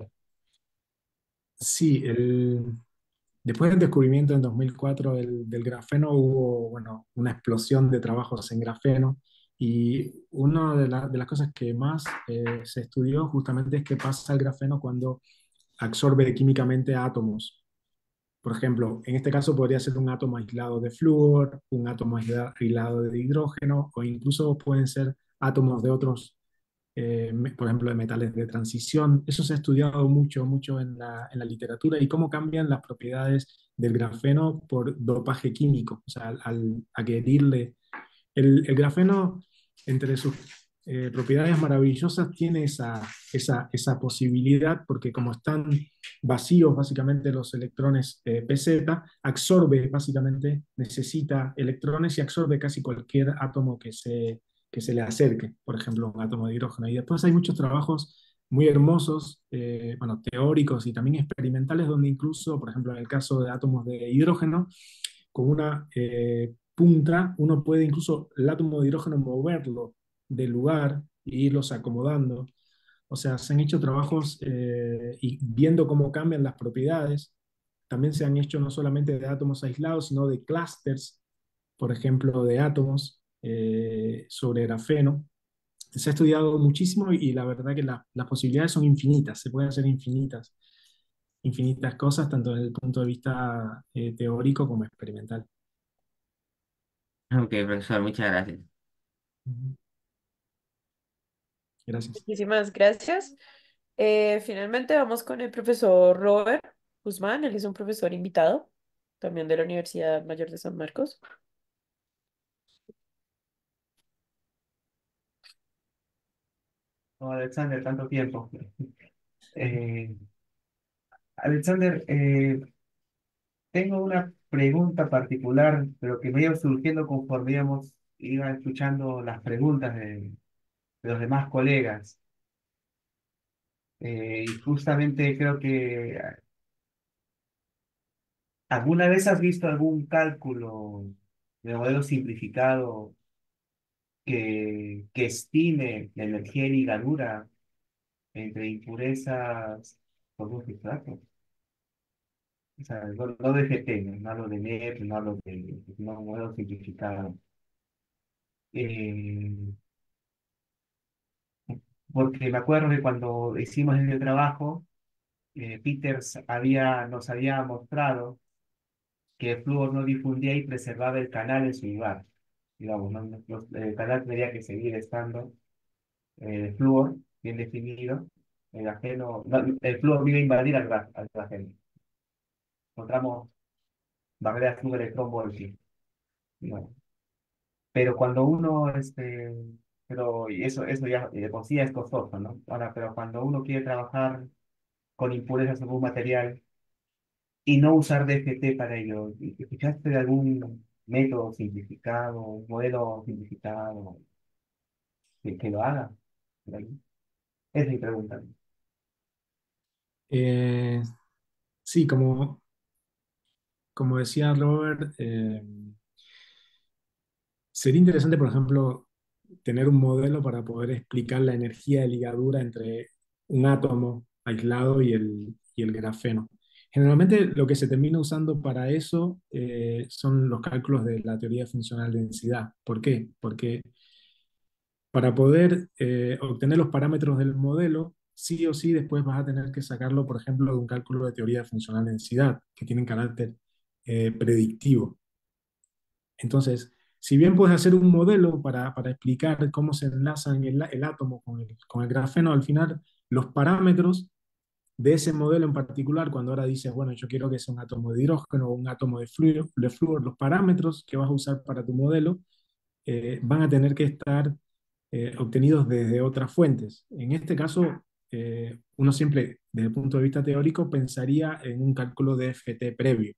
Sí, el, después del descubrimiento en dos mil cuatro del, del grafeno hubo, bueno, una explosión de trabajos en grafeno, y una de, la- de las cosas que más eh, se estudió justamente es qué pasa al grafeno cuando absorbe químicamente átomos. Por ejemplo, en este caso podría ser un átomo aislado de flúor, un átomo aisla- aislado de hidrógeno, o incluso pueden ser átomos de otros, eh, me- por ejemplo, de metales de transición. Eso se ha estudiado mucho, mucho en la, en la literatura, y cómo cambian las propiedades del grafeno por dopaje químico, o sea, al, al adherirle. El, el grafeno, entre sus eh, propiedades maravillosas, tiene esa, esa, esa posibilidad, porque como están vacíos básicamente los electrones eh, P Z, absorbe básicamente, necesita electrones y absorbe casi cualquier átomo que se, que se le acerque, por ejemplo, un átomo de hidrógeno. Y después hay muchos trabajos muy hermosos, eh, bueno, teóricos y también experimentales, donde incluso, por ejemplo, en el caso de átomos de hidrógeno, con una eh, punta, uno puede incluso el átomo de hidrógeno moverlo del lugar e irlos acomodando. O sea, se han hecho trabajos eh, y viendo cómo cambian las propiedades. También se han hecho no solamente de átomos aislados, sino de clústeres, por ejemplo, de átomos eh, sobre grafeno. Se ha estudiado muchísimo, y, y la verdad que la- las posibilidades son infinitas, se pueden hacer infinitas. infinitas cosas, tanto desde el punto de vista eh, teórico como experimental. Ok, profesor, muchas gracias. Ujú. Gracias. Muchísimas gracias. Eh, finalmente vamos con el profesor Robert Guzmán. Él es un profesor invitado, también de la Universidad Mayor de San Marcos. Oh, Alexander, tanto tiempo. Eh, Alexander, eh, tengo una pregunta particular, pero que me iba surgiendo conforme íbamos, iba escuchando las preguntas de, de los demás colegas. Eh, y justamente creo que ¿alguna vez has visto algún cálculo de modelo simplificado que, que estime la energía de ligadura entre impurezas por un sustrato? O sea, no, no de G T, no, no hablo de NEP, no hablo de no, modelo simplificado. Eh, Porque me acuerdo que cuando hicimos el trabajo, eh, Peters había, nos había mostrado que el flúor no difundía y preservaba el canal en su lugar. Digamos, ¿no? No- no- el canal tendría que seguir estando eh, flúor bien definido. El grafeno, no, el flúor no iba a invadir al, gra- al grafeno. Encontramos barreras flúor electrón Volsky. ¿No? Pero cuando uno, este, pero y eso, eso ya de por sí ya es costoso, ¿no? Ahora, pero cuando uno quiere trabajar con impurezas en un material y no usar D F T para ello, ¿escuchaste de algún método simplificado, un modelo simplificado que, que lo haga? Por ahí. Esa es mi pregunta. Eh, sí, como, como decía Robert, eh, sería interesante, por ejemplo, tener un modelo para poder explicar la energía de ligadura entre un átomo aislado y el, y el grafeno. Generalmente lo que se termina usando para eso eh, son los cálculos de la teoría funcional de densidad. ¿Por qué? Porque para poder eh, obtener los parámetros del modelo, sí o sí después vas a tener que sacarlo, por ejemplo, de un cálculo de teoría funcional de densidad, que tienen carácter eh, predictivo. Entonces, si bien puedes hacer un modelo para, para explicar cómo se enlazan el, el átomo con el, con el grafeno, al final los parámetros de ese modelo en particular, cuando ahora dices, bueno, yo quiero que sea un átomo de hidrógeno o un átomo de flúor, de flúor, los parámetros que vas a usar para tu modelo eh, van a tener que estar eh, obtenidos desde otras fuentes. En este caso, eh, uno siempre, desde el punto de vista teórico, pensaría en un cálculo de F T previo.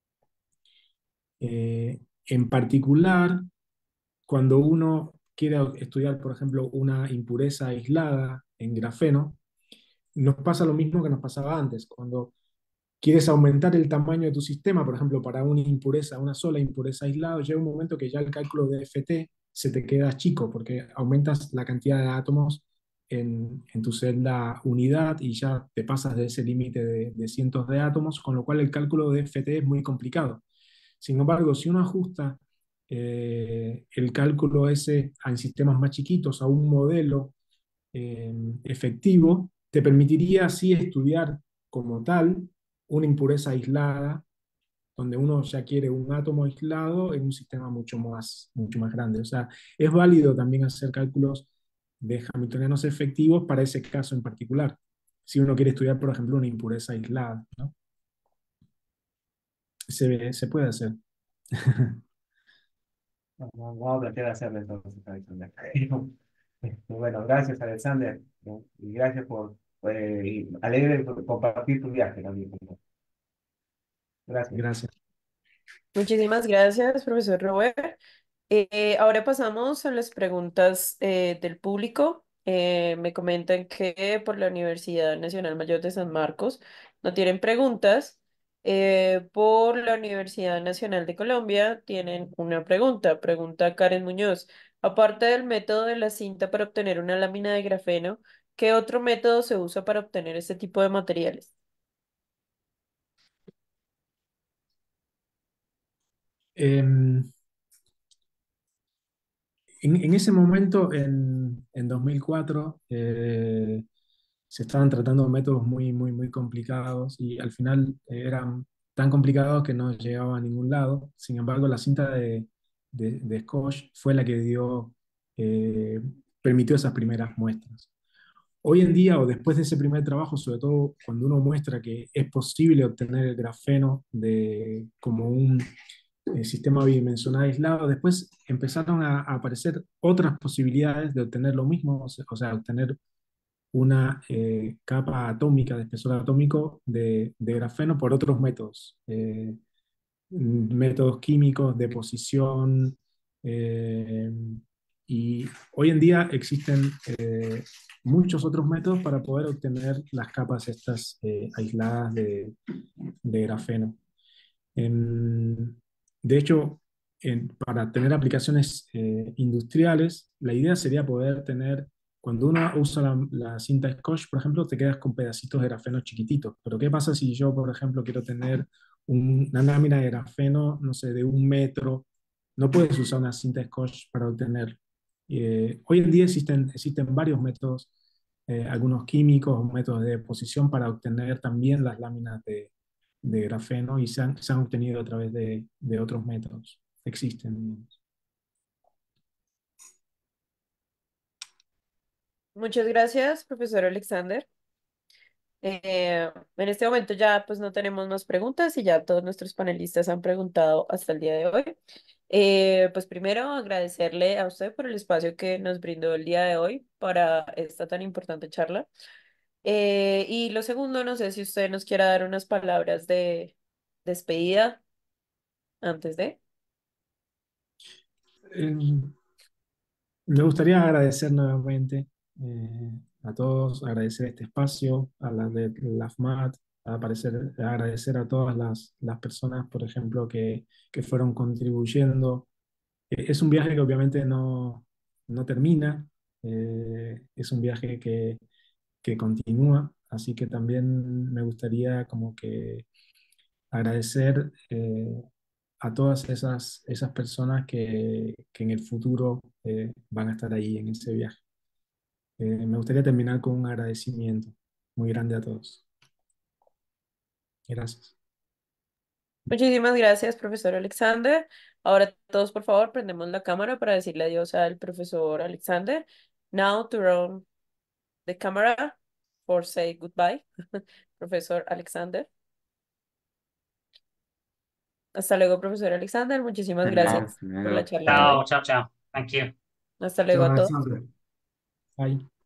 Eh, en particular, cuando uno quiere estudiar, por ejemplo, una impureza aislada en grafeno, nos pasa lo mismo que nos pasaba antes. Cuando quieres aumentar el tamaño de tu sistema, por ejemplo, para una impureza, una sola impureza aislada, llega un momento que ya el cálculo de F T se te queda chico porque aumentas la cantidad de átomos en, en tu celda unidad y ya te pasas de ese límite de, de cientos de átomos, con lo cual el cálculo de F T es muy complicado. Sin embargo, si uno ajusta eh, el cálculo ese en sistemas más chiquitos, a un modelo eh, efectivo, te permitiría así estudiar como tal una impureza aislada, donde uno ya quiere un átomo aislado en un sistema mucho más, mucho más grande. O sea, es válido también hacer cálculos de hamiltonianos efectivos para ese caso en particular, si uno quiere estudiar, por ejemplo, una impureza aislada, ¿no? Se, se puede hacer. No, no, vamos a plantear hacerlo entonces, Alexander. Este, Bueno, gracias, Alexander. ¿No? Y gracias por, eh, y alegre por compartir tu viaje también. Gracias. Gracias. Muchísimas gracias, profesor Robert. Eh, ahora pasamos a las preguntas eh, del público. Eh, me comentan que por la Universidad Nacional Mayor de San Marcos no tienen preguntas. Eh, por la Universidad Nacional de Colombia tienen una pregunta. Pregunta Karen Muñoz. Aparte del método de la cinta para obtener una lámina de grafeno, ¿qué otro método se usa para obtener este tipo de materiales? Eh, en, en, ese momento, en, en dos mil cuatro, eh, se estaban tratando métodos muy, muy, muy complicados y al final eh, eran tan complicados que no llegaba a ningún lado. Sin embargo, la cinta de, de, de Scotch fue la que dio, eh, permitió esas primeras muestras. Hoy en día, o después de ese primer trabajo, sobre todo cuando uno muestra que es posible obtener el grafeno de, como un eh, sistema bidimensional aislado, después empezaron a, a aparecer otras posibilidades de obtener lo mismo, o sea, o sea, obtener una eh, capa atómica de espesor atómico de, de grafeno por otros métodos, eh, métodos químicos, deposición, eh, y hoy en día existen eh, muchos otros métodos para poder obtener las capas estas eh, aisladas de, de grafeno. En- de hecho, en- para tener aplicaciones eh, industriales, la idea sería poder tener, cuando uno usa la, la cinta Scotch, por ejemplo, te quedas con pedacitos de grafeno chiquititos. Pero ¿qué pasa si yo, por ejemplo, quiero tener un- una lámina de grafeno, no sé, de un metro? No puedes usar una cinta Scotch para obtener. Eh, hoy en día existen, existen varios métodos, eh, algunos químicos, métodos de deposición para obtener también las láminas de de grafeno y se han, se han obtenido a través de, de otros métodos. Existen, digamos. Muchas gracias, profesor Alexander. Eh, en este momento ya pues no tenemos más preguntas y ya todos nuestros panelistas han preguntado hasta el día de hoy. Eh, pues primero agradecerle a usted por el espacio que nos brindó el día de hoy para esta tan importante charla. Eh, y lo segundo, no sé si usted nos quiera dar unas palabras de despedida antes de. Eh, Me gustaría agradecer nuevamente eh, a todos, agradecer este espacio, a la de la FMAT, a aparecer- a agradecer a todas las, las personas, por ejemplo, que, que fueron contribuyendo. Eh, es un viaje que obviamente no, no termina, eh, es un viaje que, que continúa, así que también me gustaría como que agradecer eh, a todas esas, esas personas que, que en el futuro eh, van a estar ahí en ese viaje. Eh, me gustaría terminar con un agradecimiento muy grande a todos. Gracias. Muchísimas gracias, profesor Alexander. Ahora todos, por favor, prendemos la cámara para decirle adiós al profesor Alexander. Now to run the camera for say goodbye, profesor Alexander. Hasta luego, profesor Alexander. Muchísimas Nada, gracias por la luego, charla de chao. Ciao, hoy. ciao, ciao. Thank you. Hasta luego Chao, a todos. Alexander. Bye.